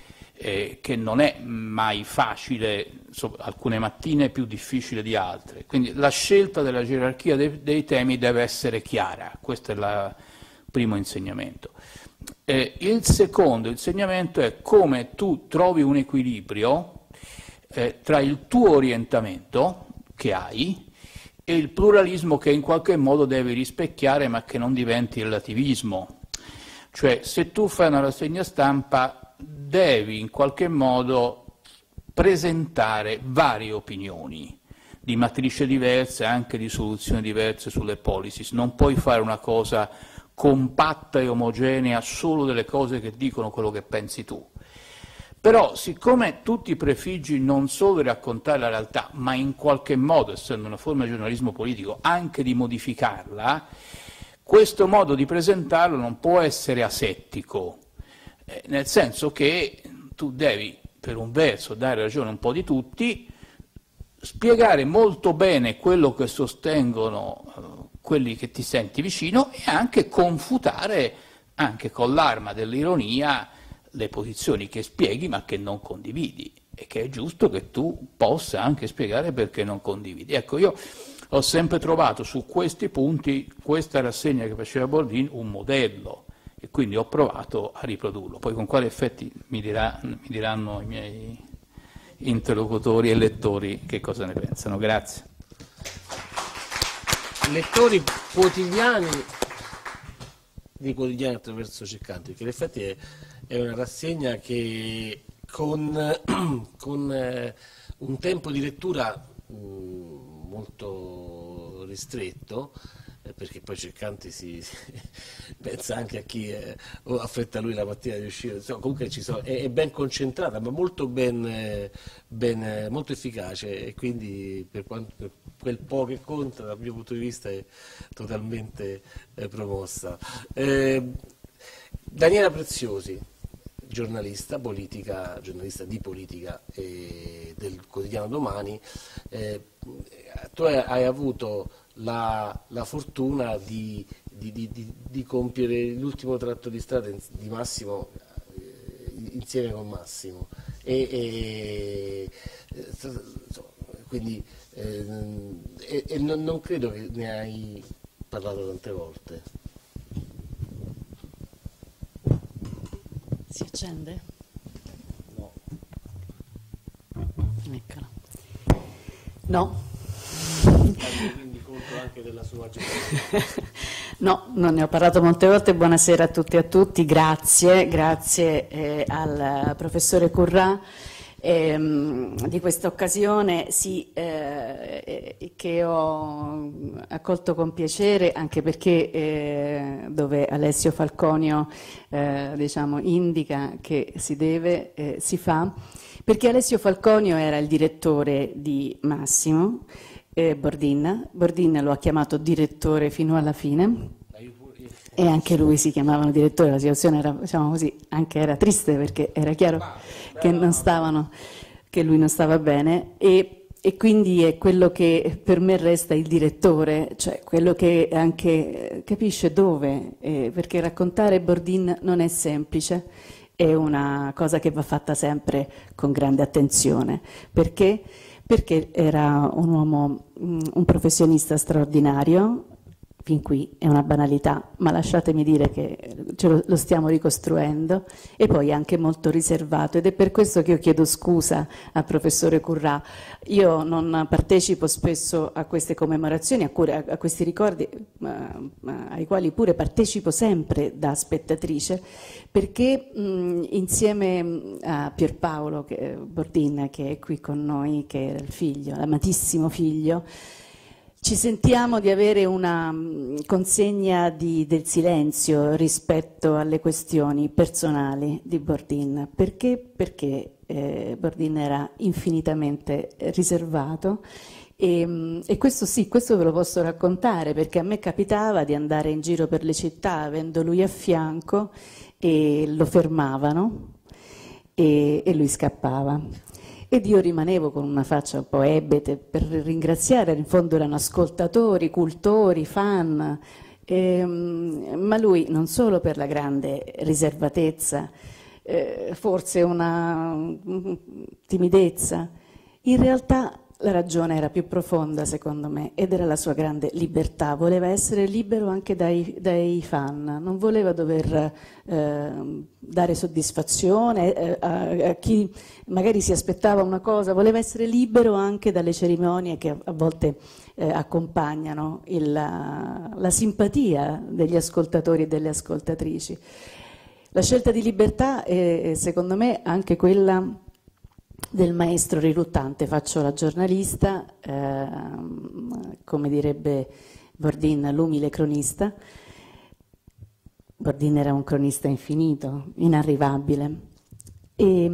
eh, che non è mai facile, so, alcune mattine è più difficile di altre. Quindi la scelta della gerarchia dei, dei temi deve essere chiara, questo è il primo insegnamento. Eh, il secondo insegnamento è come tu trovi un equilibrio eh, tra il tuo orientamento che hai e il pluralismo che in qualche modo devi rispecchiare, ma che non diventi relativismo. Cioè, se tu fai una rassegna stampa devi in qualche modo presentare varie opinioni di matrice diverse, anche di soluzioni diverse sulle policies. Non puoi fare una cosa compatta e omogenea solo delle cose che dicono quello che pensi tu. Però siccome tu ti prefiggi non solo di raccontare la realtà, ma in qualche modo, essendo una forma di giornalismo politico, anche di modificarla, questo modo di presentarlo non può essere asettico, eh, nel senso che tu devi, per un verso, dare ragione un po' di tutti, spiegare molto bene quello che sostengono eh, quelli che ti senti vicino e anche confutare, anche con l'arma dell'ironia, le posizioni che spieghi ma che non condividi, e che è giusto che tu possa anche spiegare perché non condividi. Ecco, io ho sempre trovato su questi punti, questa rassegna che faceva Bordin, un modello, e quindi ho provato a riprodurlo. Poi con quali effetti mi, dirà, mi diranno i miei interlocutori e lettori che cosa ne pensano. Grazie. Lettori quotidiani di quotidiani attraverso Ceccanti, perché in effetti è, è una rassegna che con, con eh, un tempo di lettura mh, molto ristretto, eh, perché poi Ceccanti si, si pensa anche a chi eh, o affretta lui la mattina di uscire, insomma, comunque ci sono, è, è ben concentrata ma molto ben, eh, ben eh, molto efficace, e quindi per, quanto, per quel po' che conta dal mio punto di vista è totalmente eh, promossa. Eh, Daniela Preziosi, giornalista politica, giornalista di politica eh, del quotidiano Domani, eh, tu hai avuto la, la fortuna di, di, di, di, di compiere l'ultimo tratto di strada in, di Massimo eh, insieme con Massimo, e, e, quindi eh, e, e non, non credo che ne hai parlato tante volte. Si accende? No. Eccola. No. Quindi conto anche della sua agenda. No, non ne ho parlato molte volte. Buonasera a tutti e a tutti, grazie, grazie eh, al professore Currà ehm, di questa occasione, sì, eh, che ho accolto con piacere, anche perché eh, dove Alessio Falconio eh, diciamo, indica che si deve, eh, si fa, perché Alessio Falconio era il direttore di Massimo eh, Bordin. Bordin lo ha chiamato direttore fino alla fine. E anche lui si chiamavano direttore, la situazione era, diciamo così, anche era triste perché era chiaro che, non stavano, che lui non stava bene, e, e quindi è quello che per me resta il direttore, cioè quello che anche capisce dove, eh, perché raccontare Bordin non è semplice, è una cosa che va fatta sempre con grande attenzione. Perché? Perché era un uomo, un professionista straordinario. Fin qui è una banalità, ma lasciatemi dire che ce lo, lo stiamo ricostruendo, e poi anche molto riservato, ed è per questo che io chiedo scusa al professore Currà. Io non partecipo spesso a queste commemorazioni, a, cure, a questi ricordi, ma, ma ai quali pure partecipo sempre da spettatrice, perché mh, insieme a Pierpaolo che, Bordin, che è qui con noi, che era il figlio, l'amatissimo figlio, ci sentiamo di avere una consegna di, del silenzio rispetto alle questioni personali di Bordin. Perché? Perché eh, Bordin era infinitamente riservato, e, e questo sì, questo ve lo posso raccontare, perché a me capitava di andare in giro per le città avendo lui a fianco e lo fermavano e, e lui scappava. Ed io rimanevo con una faccia un po' ebete per ringraziare, in fondo erano ascoltatori, cultori, fan, ehm, ma lui non solo per la grande riservatezza, eh, forse una um, timidezza, in realtà la ragione era più profonda secondo me, ed era la sua grande libertà. Voleva essere libero anche dai, dai fan, non voleva dover eh, dare soddisfazione eh, a, a chi magari si aspettava una cosa, voleva essere libero anche dalle cerimonie che a volte eh, accompagnano il, la, la simpatia degli ascoltatori e delle ascoltatrici. La scelta di libertà è secondo me anche quella del maestro riluttante. Faccio la giornalista, eh, come direbbe Bordin, l'umile cronista. Bordin era un cronista infinito, inarrivabile, E,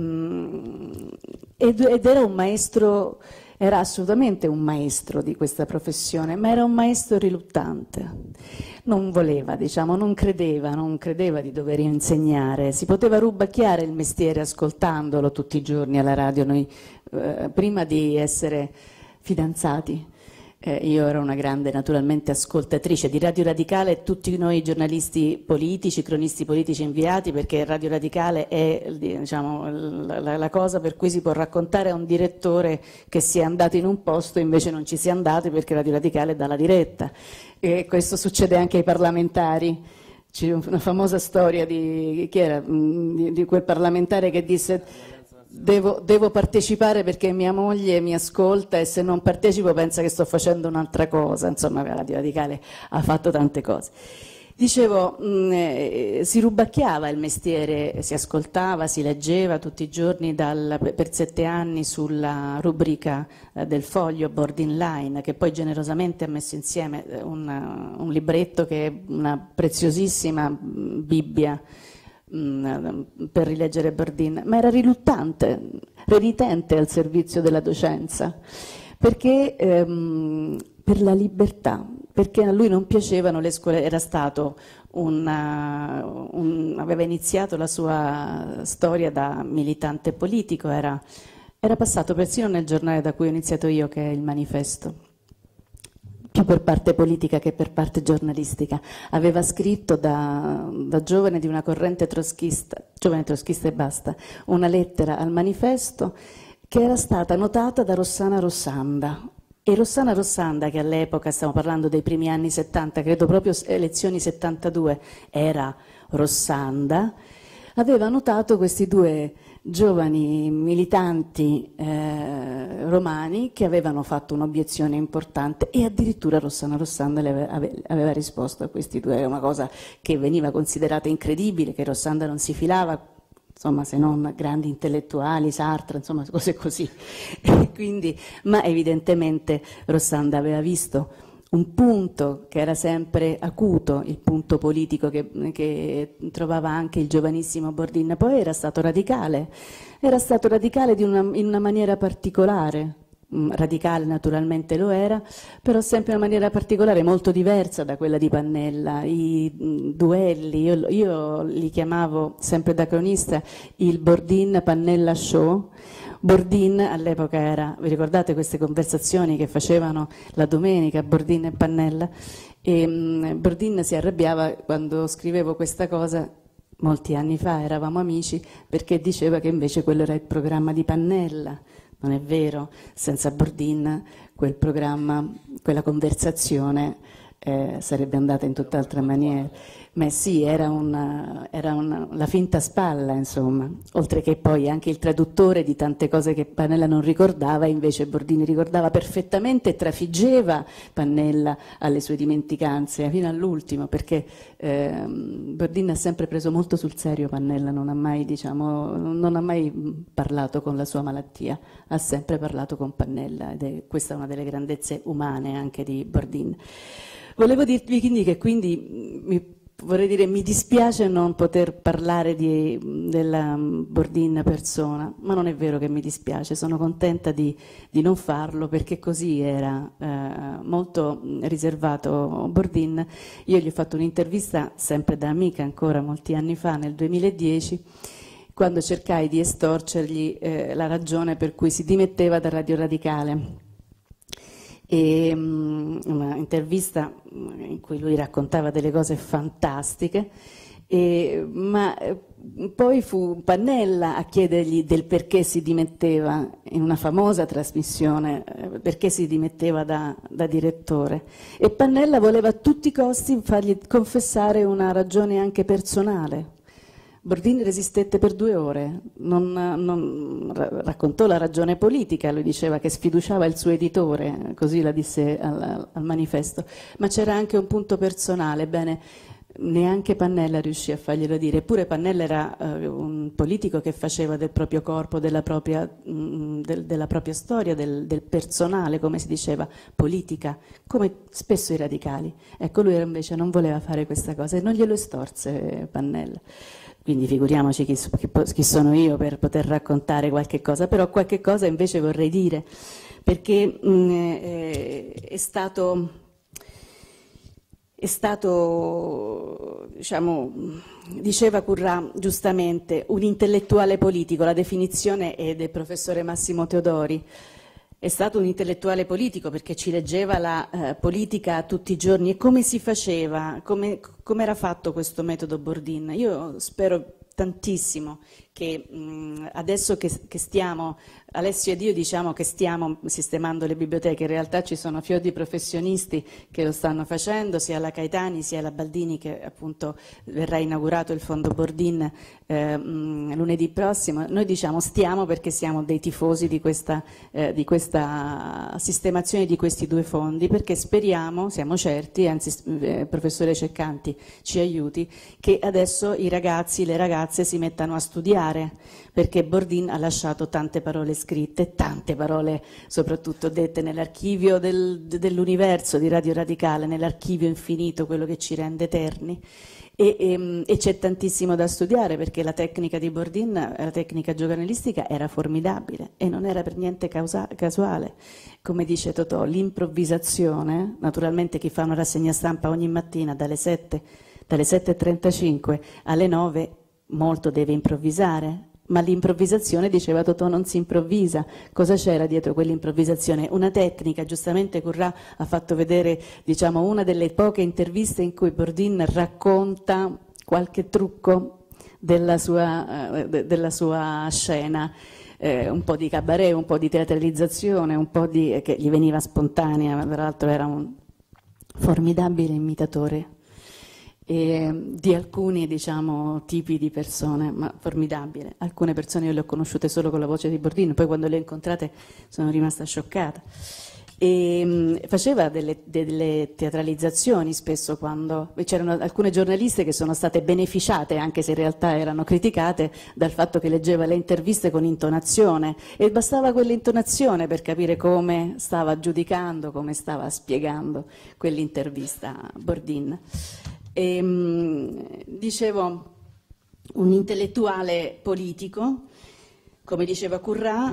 ed, ed era un maestro, era assolutamente un maestro di questa professione, ma era un maestro riluttante. Non voleva, diciamo, non credeva, non credeva di dover insegnare. Si poteva rubacchiare il mestiere ascoltandolo tutti i giorni alla radio, noi eh, prima di essere fidanzati. Eh, io ero una grande, naturalmente, ascoltatrice di Radio Radicale, tutti noi giornalisti politici, cronisti politici inviati, perché Radio Radicale è, diciamo, la, la cosa per cui si può raccontare a un direttore che sia andato in un posto, invece non ci sia andato perché Radio Radicale dà la diretta. E questo succede anche ai parlamentari. C'è una famosa storia di, chi era? di, di quel parlamentare che disse: Devo, devo partecipare perché mia moglie mi ascolta e se non partecipo pensa che sto facendo un'altra cosa. Insomma, Radio Radicale ha fatto tante cose. Dicevo, mh, eh, si rubacchiava il mestiere, si ascoltava, si leggeva tutti i giorni dal, per sette anni sulla rubrica eh, del Foglio Boarding Line, che poi generosamente ha messo insieme un, un libretto che è una preziosissima Bibbia per rileggere Bourdin, ma era riluttante, renitente al servizio della docenza, perché ehm, per la libertà, perché a lui non piacevano le scuole, era stato una, un, aveva iniziato la sua storia da militante politico, era, era passato persino nel giornale da cui ho iniziato io, che è il Manifesto, più per parte politica che per parte giornalistica. Aveva scritto da, da giovane di una corrente trotskista, giovane trotskista e basta, una lettera al Manifesto che era stata notata da Rossana Rossanda. E Rossana Rossanda, che all'epoca, stiamo parlando dei primi anni settanta, credo proprio elezioni settantadue, era Rossanda, aveva notato questi due giovani militanti eh, romani che avevano fatto un'obiezione importante e addirittura Rossana Rossanda le ave, aveva risposto a questi due. Era una cosa che veniva considerata incredibile, che Rossanda non si filava, insomma, se non grandi intellettuali, Sartre, insomma, cose così. E quindi, ma evidentemente Rossanda aveva visto un punto che era sempre acuto, il punto politico che, che trovava anche il giovanissimo Bourdin. Poi era stato radicale, era stato radicale di una, in una maniera particolare, radicale naturalmente lo era, però sempre in una maniera particolare, molto diversa da quella di Pannella. I duelli, io, io li chiamavo sempre da cronista il Bourdin-Pannella Show. Bourdin all'epoca era, vi ricordate queste conversazioni che facevano la domenica, Bourdin e Pannella? E um, Bourdin si arrabbiava quando scrivevo questa cosa, molti anni fa, eravamo amici, perché diceva che invece quello era il programma di Pannella. Non è vero, senza Bourdin quel programma, quella conversazione eh, sarebbe andata in tutt'altra maniera. Ma sì, era, una, era una, la finta spalla, insomma, oltre che poi anche il traduttore di tante cose che Pannella non ricordava, invece Bourdin ricordava perfettamente e trafiggeva Pannella alle sue dimenticanze, fino all'ultimo, perché eh, Bourdin ha sempre preso molto sul serio Pannella, non ha mai, diciamo, non ha mai parlato con la sua malattia, ha sempre parlato con Pannella, ed è questa è una delle grandezze umane anche di Bourdin. Volevo dirvi quindi che quindi mi Vorrei dire, mi dispiace non poter parlare di, della Bourdin persona, ma non è vero che mi dispiace, sono contenta di, di non farlo, perché così era eh, molto riservato Bourdin. Io gli ho fatto un'intervista, sempre da amica ancora molti anni fa, nel duemiladieci, quando cercai di estorcergli eh, la ragione per cui si dimetteva da Radio Radicale. E, um, una intervista in cui lui raccontava delle cose fantastiche, e, ma eh, poi fu Pannella a chiedergli del perché si dimetteva in una famosa trasmissione, eh, perché si dimetteva da, da direttore, e Pannella voleva a tutti i costi fargli confessare una ragione anche personale. Bourdin resistette per due ore, non, non, raccontò la ragione politica, lui diceva che sfiduciava il suo editore, così la disse al, al Manifesto, ma c'era anche un punto personale. Bene, neanche Pannella riuscì a farglielo dire, eppure Pannella era uh, un politico che faceva del proprio corpo, della propria, mh, del, della propria storia, del, del personale, come si diceva, politica, come spesso i radicali. Ecco, lui invece non voleva fare questa cosa e non glielo estorse Pannella. quindi figuriamoci chi, chi sono io per poter raccontare qualche cosa, però qualche cosa invece vorrei dire, perché mh, eh, è stato, è stato, diciamo, diceva Currà giustamente, un intellettuale politico, la definizione è del professore Massimo Teodori. È stato un intellettuale politico perché ci leggeva la eh, politica tutti i giorni. E come si faceva, come era fatto questo metodo Bourdin? Io spero tantissimo che mh, adesso che, che stiamo, Alessio ed io diciamo che stiamo sistemando le biblioteche, in realtà ci sono fior di professionisti che lo stanno facendo, sia la Caetani sia la Baldini, che appunto verrà inaugurato il fondo Bourdin eh, mh, lunedì prossimo. Noi diciamo stiamo perché siamo dei tifosi di questa, eh, di questa sistemazione di questi due fondi, perché speriamo, siamo certi, anzi eh, professore Ceccanti ci aiuti, che adesso i ragazzi, le ragazze si mettano a studiare, perché Bourdin ha lasciato tante parole scritte, tante parole soprattutto dette nell'archivio del, dell'universo di Radio Radicale, nell'archivio infinito, quello che ci rende eterni, e, e, e c'è tantissimo da studiare, perché la tecnica di Bourdin, la tecnica giornalistica era formidabile e non era per niente causa, casuale. Come dice Totò, l'improvvisazione, naturalmente chi fa una rassegna stampa ogni mattina dalle sette, dalle sette e trentacinque alle nove, molto deve improvvisare, ma l'improvvisazione, diceva Totò, non si improvvisa. Cosa c'era dietro quell'improvvisazione? Una tecnica. Giustamente Currà ha fatto vedere, diciamo, una delle poche interviste in cui Bourdin racconta qualche trucco della sua, eh, de, della sua scena, eh, un po' di cabaret, un po' di teatralizzazione, un po' di, eh, che gli veniva spontanea, ma tra l'altro era un formidabile imitatore E di alcuni, diciamo, tipi di persone, ma formidabile. Alcune persone io le ho conosciute solo con la voce di Bourdin, poi quando le ho incontrate sono rimasta scioccata. E mh, faceva delle, delle teatralizzazioni spesso, quando c'erano alcune giornaliste che sono state beneficiate, anche se in realtà erano criticate, dal fatto che leggeva le interviste con intonazione, e bastava quell'intonazione per capire come stava giudicando, come stava spiegando quell'intervista a Bourdin. E, mh, dicevo, un intellettuale politico, come diceva Currà,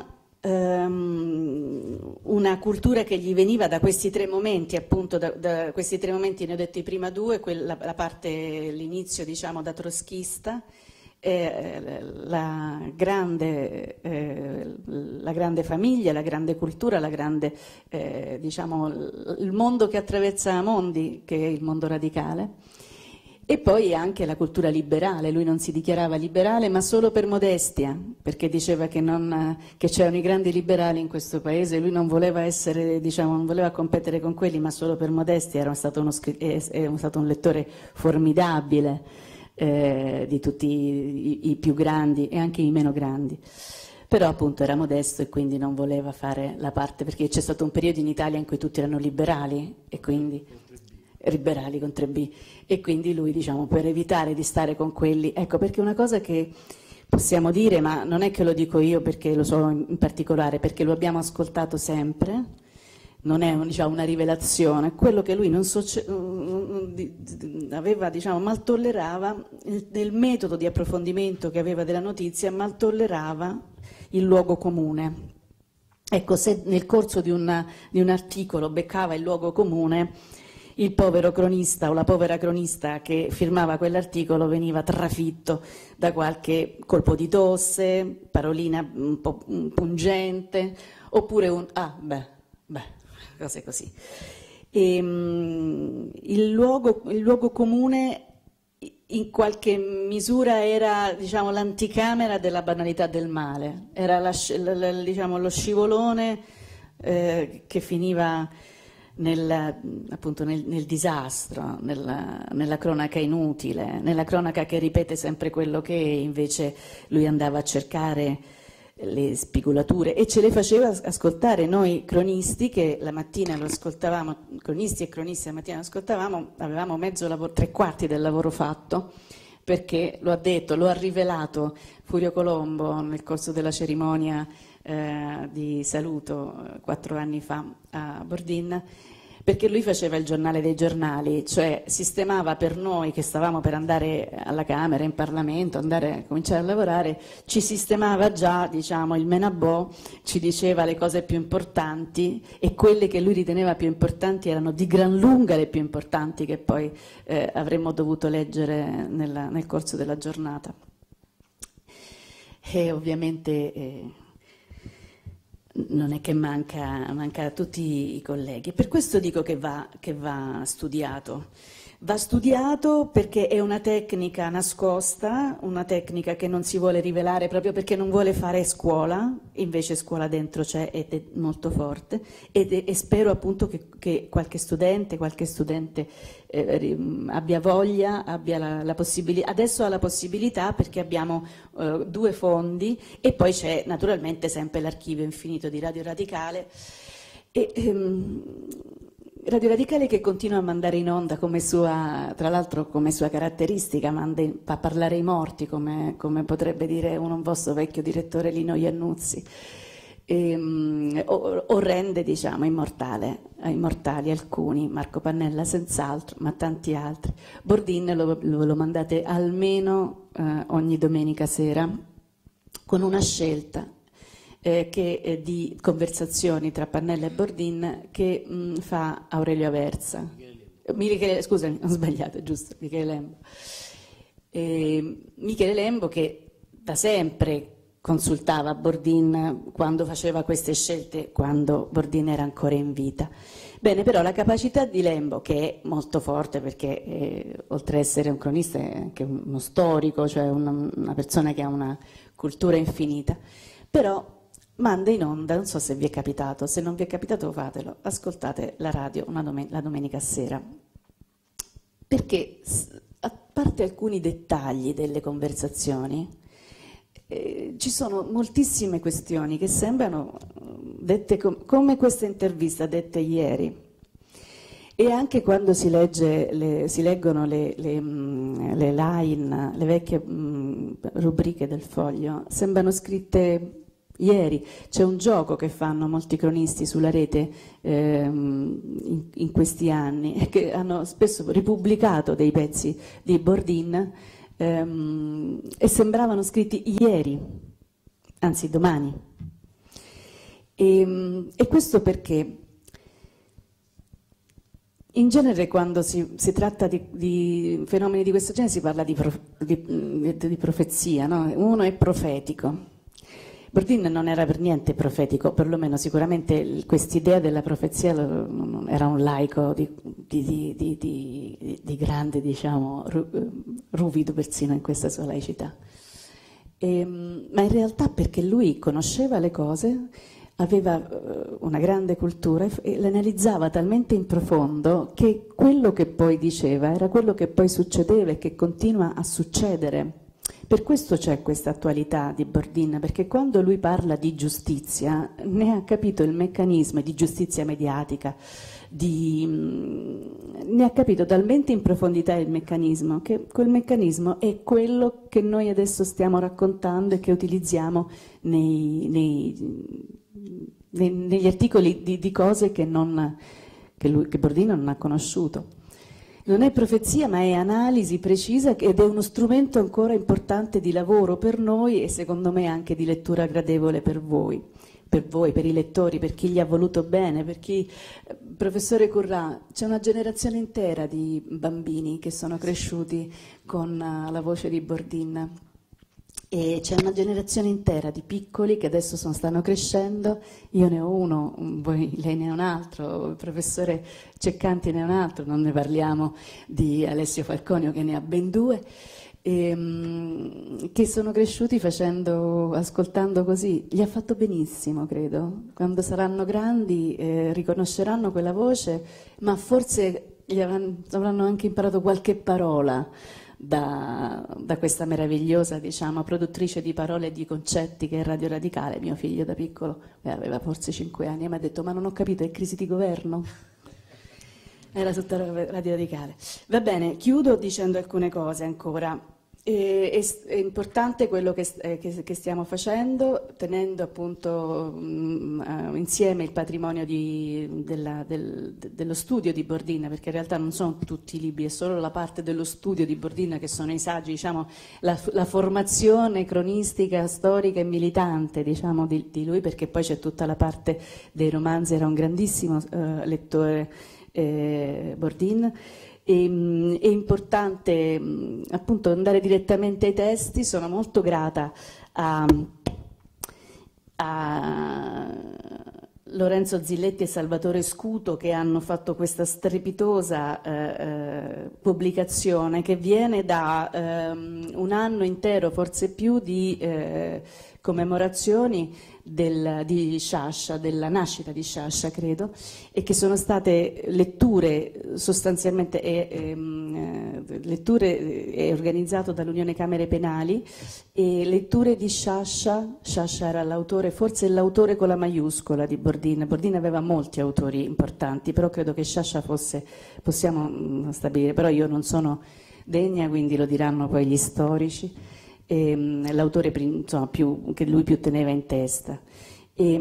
ehm, una cultura che gli veniva da questi tre momenti, appunto da, da questi tre momenti, ne ho detti prima due, quella, la parte, l'inizio, diciamo, da trotskista, eh, la, grande, eh, la grande famiglia, la grande cultura, la grande, eh, diciamo, il mondo che attraversa mondi, che è il mondo radicale. E poi anche la cultura liberale. Lui non si dichiarava liberale, ma solo per modestia, perché diceva che, non, che c'erano i grandi liberali in questo paese. Lui non voleva essere, diciamo, non voleva competere con quelli, ma solo per modestia. Era stato, uno, è stato un lettore formidabile eh, di tutti i, i più grandi e anche i meno grandi. Però appunto era modesto e quindi non voleva fare la parte, perché c'è stato un periodo in Italia in cui tutti erano liberali e quindi liberali con tre B, e quindi lui, diciamo, per evitare di stare con quelli, ecco, perché una cosa che possiamo dire, ma non è che lo dico io perché lo so in particolare, perché lo abbiamo ascoltato sempre, non è, diciamo, una rivelazione, quello che lui non so, aveva, diciamo, mal tollerava nel metodo di approfondimento che aveva della notizia, mal tollerava il luogo comune. Ecco, se nel corso di, una, di un articolo beccava il luogo comune, il povero cronista o la povera cronista che firmava quell'articolo veniva trafitto da qualche colpo di tosse, parolina un po' pungente, oppure un ah beh, beh, cose così. E, um, il, luogo, il luogo comune in qualche misura era, diciamo, l'anticamera della banalità del male, era la, la, diciamo, lo scivolone eh, che finiva Nel, appunto nel, nel disastro, nella, nella cronaca inutile, nella cronaca che ripete sempre quello che invece lui andava a cercare le spigolature e ce le faceva ascoltare noi cronisti, che la mattina lo ascoltavamo, cronisti e cronisti la mattina lo ascoltavamo, avevamo mezzo lavoro, tre quarti del lavoro fatto, perché lo ha detto, lo ha rivelato Furio Colombo nel corso della cerimonia Eh, di saluto eh, quattro anni fa a Bourdin, perché lui faceva il giornale dei giornali, cioè sistemava per noi che stavamo per andare alla Camera, in Parlamento, andare a cominciare a lavorare, ci sistemava già, diciamo, il menabò, ci diceva le cose più importanti, e quelle che lui riteneva più importanti erano di gran lunga le più importanti che poi eh, avremmo dovuto leggere nella, nel corso della giornata. E ovviamente eh, non è che manca, manca a tutti i colleghi. Per questo dico che va, che va studiato. Va studiato perché è una tecnica nascosta, una tecnica che non si vuole rivelare proprio perché non vuole fare scuola, invece scuola dentro c'è ed è molto forte, ed è, e spero appunto che, che qualche studente, qualche studente eh, abbia voglia, abbia la, la possibilità, adesso ha la possibilità perché abbiamo eh, due fondi e poi c'è naturalmente sempre l'archivio infinito di Radio Radicale. E, ehm, Radio Radicale che continua a mandare in onda come sua, tra l'altro come sua caratteristica, manda in, fa parlare i morti, come, come potrebbe dire un vostro vecchio direttore Lino Iannuzzi, e, um, o, o rende, diciamo, immortale, immortali alcuni, Marco Pannella senz'altro, ma tanti altri. Bordin lo, lo, lo mandate almeno eh, ogni domenica sera, con una scelta Eh, che, eh, di conversazioni tra Pannella e Bordin che mh, fa Aurelio Aversa. Michele, scusami, ho sbagliato, giusto, Michele Lembo. Eh, Michele Lembo che da sempre consultava Bordin quando faceva queste scelte, quando Bordin era ancora in vita. Bene, però la capacità di Lembo, che è molto forte perché eh, oltre ad essere un cronista è anche uno storico, cioè una, una persona che ha una cultura infinita, però manda in onda, non so se vi è capitato, se non vi è capitato fatelo, ascoltate la radio una domen- la domenica sera, perché a parte alcuni dettagli delle conversazioni, eh, ci sono moltissime questioni che sembrano dette com- come questa intervista dette ieri, e anche quando si, legge le, si leggono le, le, le line, le vecchie mh, rubriche del Foglio, sembrano scritte ieri. C'è un gioco che fanno molti cronisti sulla rete ehm, in, in questi anni e che hanno spesso ripubblicato dei pezzi di Bordin ehm, e sembravano scritti ieri, anzi domani. E, e questo perché in genere quando si, si tratta di, di fenomeni di questo genere si parla di, prof, di, di profezia, no? Uno è profetico. Bordin non era per niente profetico, perlomeno sicuramente quest'idea della profezia era un laico di, di, di, di, di grande, diciamo, ruvido persino in questa sua laicità. E, ma in realtà perché lui conosceva le cose, aveva una grande cultura e le analizzava talmente in profondo che quello che poi diceva era quello che poi succedeva e che continua a succedere. Per questo c'è questa attualità di Bordin, perché quando lui parla di giustizia ne ha capito il meccanismo di giustizia mediatica, di, ne ha capito talmente in profondità il meccanismo che quel meccanismo è quello che noi adesso stiamo raccontando e che utilizziamo nei, nei, nei, negli articoli di, di cose che, non, che, lui, che Bordin non ha conosciuto. Non è profezia, ma è analisi precisa ed è uno strumento ancora importante di lavoro per noi e secondo me anche di lettura gradevole per voi, per voi, per i lettori, per chi gli ha voluto bene, per chi... Professore Currà, c'è una generazione intera di bambini che sono cresciuti con la voce di Bordin. E c'è una generazione intera di piccoli che adesso sono, stanno crescendo, io ne ho uno, voi, lei ne ha un altro, il professore Ceccanti ne ha un altro, non ne parliamo di Alessio Falconio che ne ha ben due, e, che sono cresciuti facendo, ascoltando così. Gli ha fatto benissimo, credo. Quando saranno grandi eh, riconosceranno quella voce, ma forse gli avranno, avranno anche imparato qualche parola Da, da questa meravigliosa, diciamo, produttrice di parole e di concetti che è Radio Radicale. Mio figlio da piccolo eh, aveva forse cinque anni e mi ha detto: ma non ho capito, è crisi di governo? Era tutta Radio Radicale. Va bene, chiudo dicendo alcune cose ancora. E, è, è importante quello che, eh, che, che stiamo facendo, tenendo appunto mh, uh, insieme il patrimonio di, della, del, de, dello studio di Bordin, perché in realtà non sono tutti i libri, è solo la parte dello studio di Bordin che sono i saggi, diciamo, la, la formazione cronistica, storica e militante, diciamo, di, di lui, perché poi c'è tutta la parte dei romanzi, era un grandissimo uh, lettore eh, Bordin. E, è importante appunto andare direttamente ai testi. Sono molto grata a, a Lorenzo Zilletti e Salvatore Scuto che hanno fatto questa strepitosa eh, pubblicazione che viene da eh, un anno intero, forse più, di eh, commemorazioni del, di Sciascia, della nascita di Sciascia, credo, e che sono state letture sostanzialmente e, e, letture è organizzato dall'Unione Camere Penali, e letture di Sciascia. Sciascia era l'autore, forse l'autore con la maiuscola di Bordin. Bordin aveva molti autori importanti, però credo che Sciascia fosse, possiamo stabilire, però io non sono degna, quindi lo diranno poi gli storici. L'autore che lui più teneva in testa, e,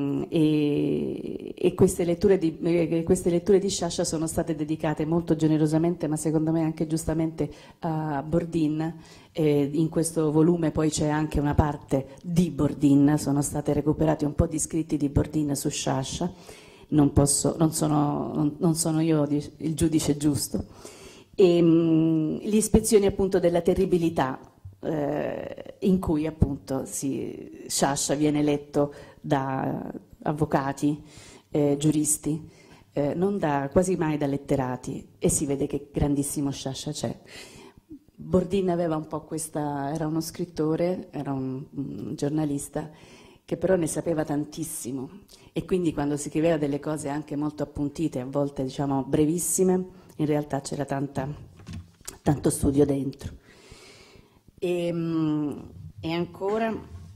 e, e queste, letture di, eh, queste letture di Sciascia sono state dedicate molto generosamente, ma secondo me anche giustamente, a Bordin. Eh, in questo volume poi c'è anche una parte di Bordin, sono state recuperati un po' di scritti di Bordin su Sciascia. Non, posso, non, sono, non, non sono io il giudice giusto. E, mh, le ispezioni appunto della terribilità, in cui appunto si, Sciascia viene letto da avvocati, eh, giuristi, eh, non da, quasi mai da letterati, e si vede che grandissimo Sciascia c'è. Bordin aveva un po' questa, era uno scrittore, era un, un giornalista che però ne sapeva tantissimo, e quindi quando si scriveva delle cose anche molto appuntite, a volte diciamo brevissime, in realtà c'era tanta, tanto studio dentro. E, e ancora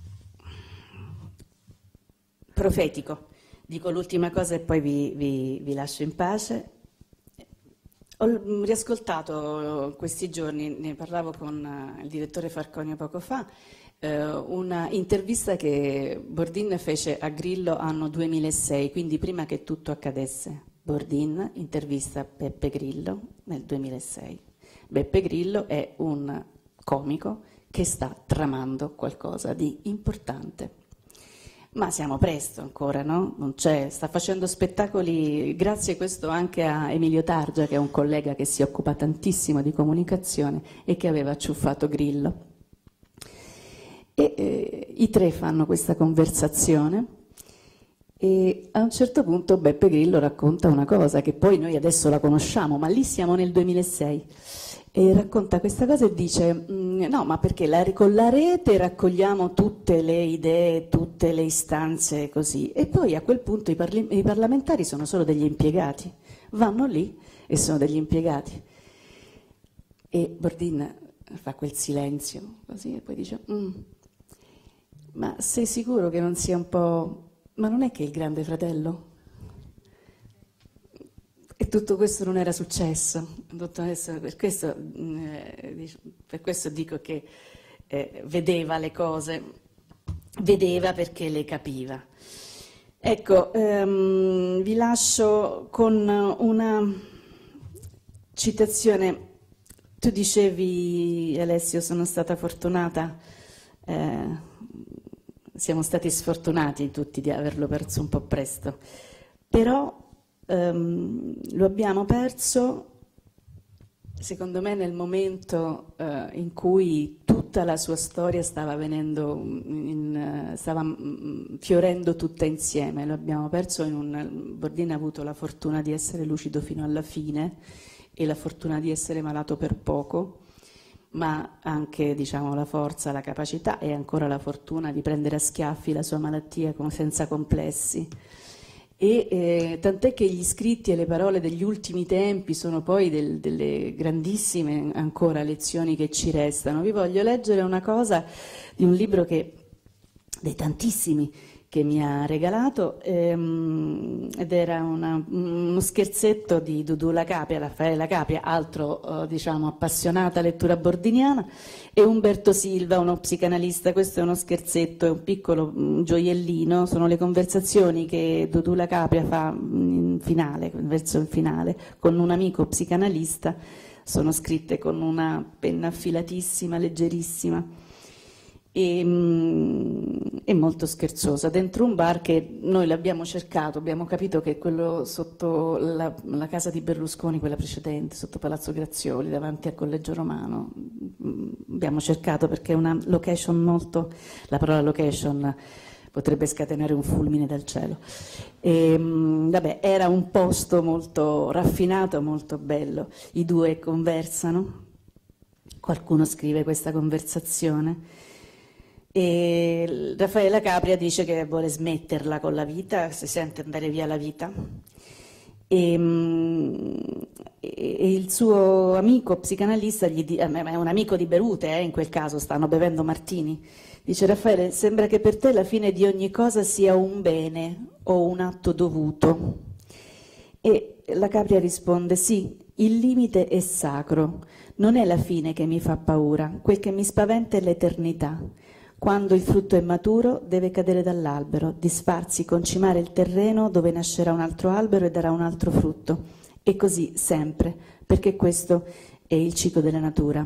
profetico, dico l'ultima cosa e poi vi, vi, vi lascio in pace. Ho riascoltato questi giorni, ne parlavo con il direttore Farconio poco fa, eh, una intervista che Bordin fece a Grillo anno duemilasei, quindi prima che tutto accadesse. Bordin intervista Beppe Grillo nel duemilasei. Beppe Grillo è un comico che sta tramando qualcosa di importante, ma siamo presto ancora, no? Non c'è, sta facendo spettacoli, grazie a questo anche a Emilio Targia, che è un collega che si occupa tantissimo di comunicazione e che aveva acciuffato Grillo, e eh, i tre fanno questa conversazione e a un certo punto Beppe Grillo racconta una cosa che poi noi adesso la conosciamo, ma lì siamo nel duemilasei. E racconta questa cosa e dice no, ma perché la, con la rete raccogliamo tutte le idee, tutte le istanze così, e poi a quel punto i, parli, i parlamentari sono solo degli impiegati, vanno lì e sono degli impiegati. E Bordin fa quel silenzio così e poi dice mm, ma sei sicuro che non sia un po', ma non è che il Grande Fratello? E tutto questo non era successo, per questo, eh, per questo dico che eh, vedeva le cose, vedeva perché le capiva. Ecco, ehm, vi lascio con una citazione. Tu dicevi, Alessio, sono stata fortunata, eh, siamo stati sfortunati tutti di averlo perso un po' presto, però Um, lo abbiamo perso, secondo me, nel momento uh, in cui tutta la sua storia stava venendo, in, uh, stava mm, fiorendo tutta insieme. Lo abbiamo perso in un... Bordin ha avuto la fortuna di essere lucido fino alla fine e la fortuna di essere malato per poco, ma anche, diciamo, la forza, la capacità e ancora la fortuna di prendere a schiaffi la sua malattia con, senza complessi. E eh, tant'è che gli scritti e le parole degli ultimi tempi sono poi del, delle grandissime ancora lezioni che ci restano. Vi voglio leggere una cosa di un libro che, dei tantissimi che mi ha regalato, ehm, ed era una, uno scherzetto di Dudu La Capria, Raffaele Capria, altro eh, diciamo appassionata lettura bordiniana, e Umberto Silva, uno psicanalista. Questo è uno scherzetto, è un piccolo um, gioiellino, sono le conversazioni che Dudu La Capria fa in finale, verso il finale, con un amico psicanalista, sono scritte con una penna affilatissima, leggerissima. E, è molto scherzosa, dentro un bar che noi l'abbiamo cercato, abbiamo capito che quello sotto la, la casa di Berlusconi, quella precedente, sotto Palazzo Grazioli, davanti al Collegio Romano, abbiamo cercato perché è una location molto, la parola location potrebbe scatenare un fulmine dal cielo. E, vabbè, era un posto molto raffinato, molto bello, i due conversano, qualcuno scrive questa conversazione. E Raffaele Capria dice che vuole smetterla con la vita, si sente andare via la vita, e, e il suo amico psicanalista gli dice, è un amico di berute, eh, in quel caso stanno bevendo martini, dice: Raffaele, sembra che per te la fine di ogni cosa sia un bene o un atto dovuto. E la Capria risponde: sì, il limite è sacro, non è la fine che mi fa paura, quel che mi spaventa è l'eternità. Quando il frutto è maturo deve cadere dall'albero, disfarsi, concimare il terreno dove nascerà un altro albero e darà un altro frutto. E così sempre, perché questo è il ciclo della natura.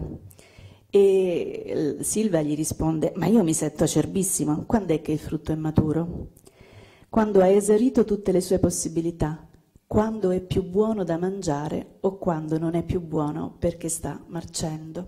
E Silva gli risponde: ma io mi sento acerbissimo, quando è che il frutto è maturo? Quando ha esaurito tutte le sue possibilità, quando è più buono da mangiare o quando non è più buono perché sta marcendo.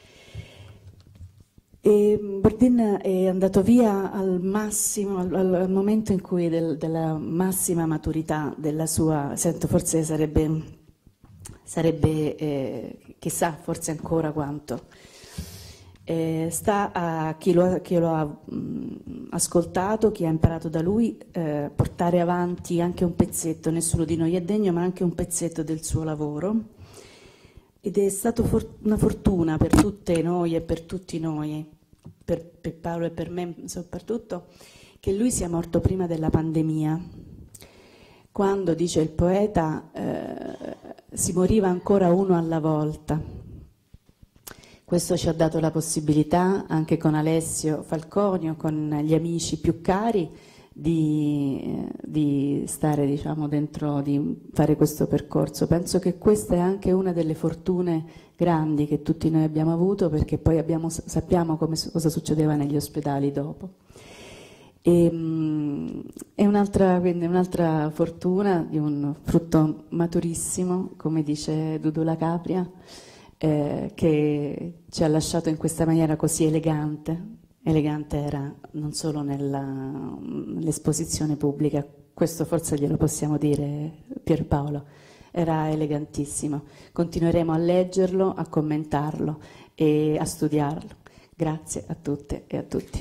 E Bourdin è andato via al massimo, al, al momento in cui del, della massima maturità della sua, sento forse sarebbe, sarebbe eh, chissà, forse ancora quanto. Eh, sta a chi lo, chi lo ha mh, ascoltato, chi ha imparato da lui, eh, portare avanti anche un pezzetto, nessuno di noi è degno, ma anche un pezzetto del suo lavoro. Ed è stata for- una fortuna per tutte noi e per tutti noi, per, per Paolo e per me soprattutto, che lui sia morto prima della pandemia, quando, dice il poeta, eh, si moriva ancora uno alla volta. Questo ci ha dato la possibilità, anche con Alessio Falconio, con gli amici più cari, di, di stare, diciamo, dentro, di fare questo percorso. Penso che questa è anche una delle fortune grandi che tutti noi abbiamo avuto, perché poi abbiamo, sappiamo come, cosa succedeva negli ospedali dopo. E, um, è un'altra, quindi un'altra fortuna di un frutto maturissimo, come dice Dudu La Capria, eh, che ci ha lasciato in questa maniera così elegante. Elegante era non solo nell'esposizione pubblica, questo forse glielo possiamo dire, Pierpaolo, era elegantissimo. Continueremo a leggerlo, a commentarlo e a studiarlo. Grazie a tutte e a tutti.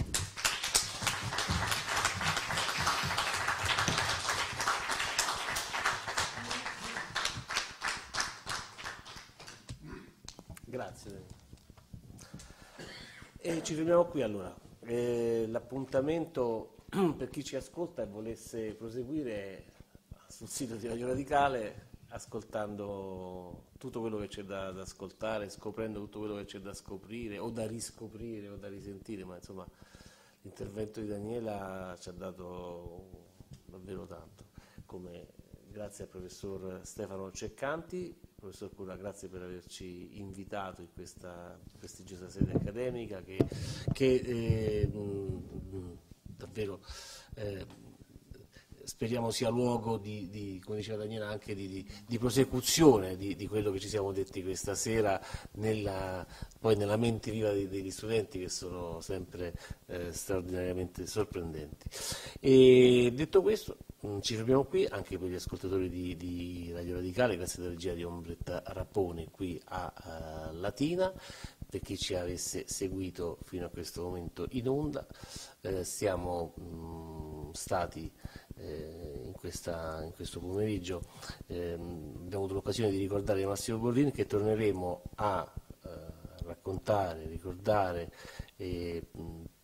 Grazie. E ci fermiamo qui allora. Eh, l'appuntamento per chi ci ascolta e volesse proseguire sul sito di Radio Radicale, ascoltando tutto quello che c'è da, da ascoltare, scoprendo tutto quello che c'è da scoprire o da riscoprire o da risentire, ma insomma l'intervento di Daniela ci ha dato davvero tanto. Come, grazie al professor Stefano Ceccanti. Professor Curra, grazie per averci invitato in questa prestigiosa sede accademica che, che eh, mh, davvero eh, speriamo sia luogo di, di, come diceva Daniela, anche di, di, di prosecuzione di, di quello che ci siamo detti questa sera, nella, poi nella mente viva dei, degli studenti, che sono sempre eh, straordinariamente sorprendenti. E detto questo, ci fermiamo qui, anche per gli ascoltatori di, di Radio Radicale, grazie alla regia di Ombretta Rappone qui a uh, Latina. Per chi ci avesse seguito fino a questo momento in onda, eh, siamo mh, stati eh, in, questa, in questo pomeriggio, eh, abbiamo avuto l'occasione di ricordare Massimo Bourdin, che torneremo a eh, raccontare, ricordare e mh,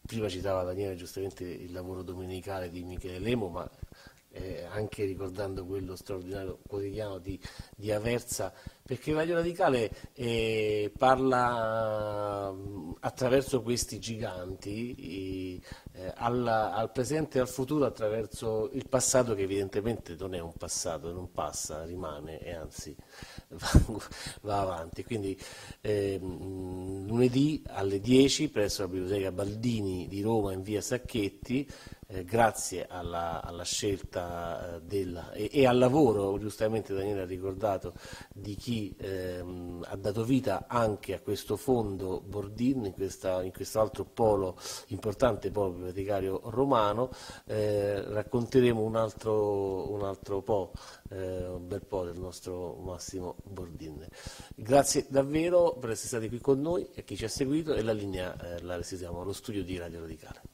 prima citava Daniele giustamente il lavoro domenicale di Michele Lemo, ma eh, anche ricordando quello straordinario quotidiano di, di Aversa, perché Radio Radicale eh, parla mh, attraverso questi giganti eh, alla, al presente e al futuro, attraverso il passato, che evidentemente non è un passato, non passa, rimane e anzi va, va avanti. Quindi eh, mh, lunedì alle dieci presso la Biblioteca Baldini di Roma in via Sacchetti, Eh, grazie alla, alla scelta eh, della, e, e al lavoro, giustamente Daniele ha ricordato, di chi ehm, ha dato vita anche a questo fondo Bordin, in, questa, in questo altro polo, importante polo bibliotecario romano. Eh, racconteremo un altro, un altro po', eh, un bel po' del nostro Massimo Bordin. Grazie davvero per essere stati qui con noi, a chi ci ha seguito, e la linea eh, la restituiamo allo studio di Radio Radicale.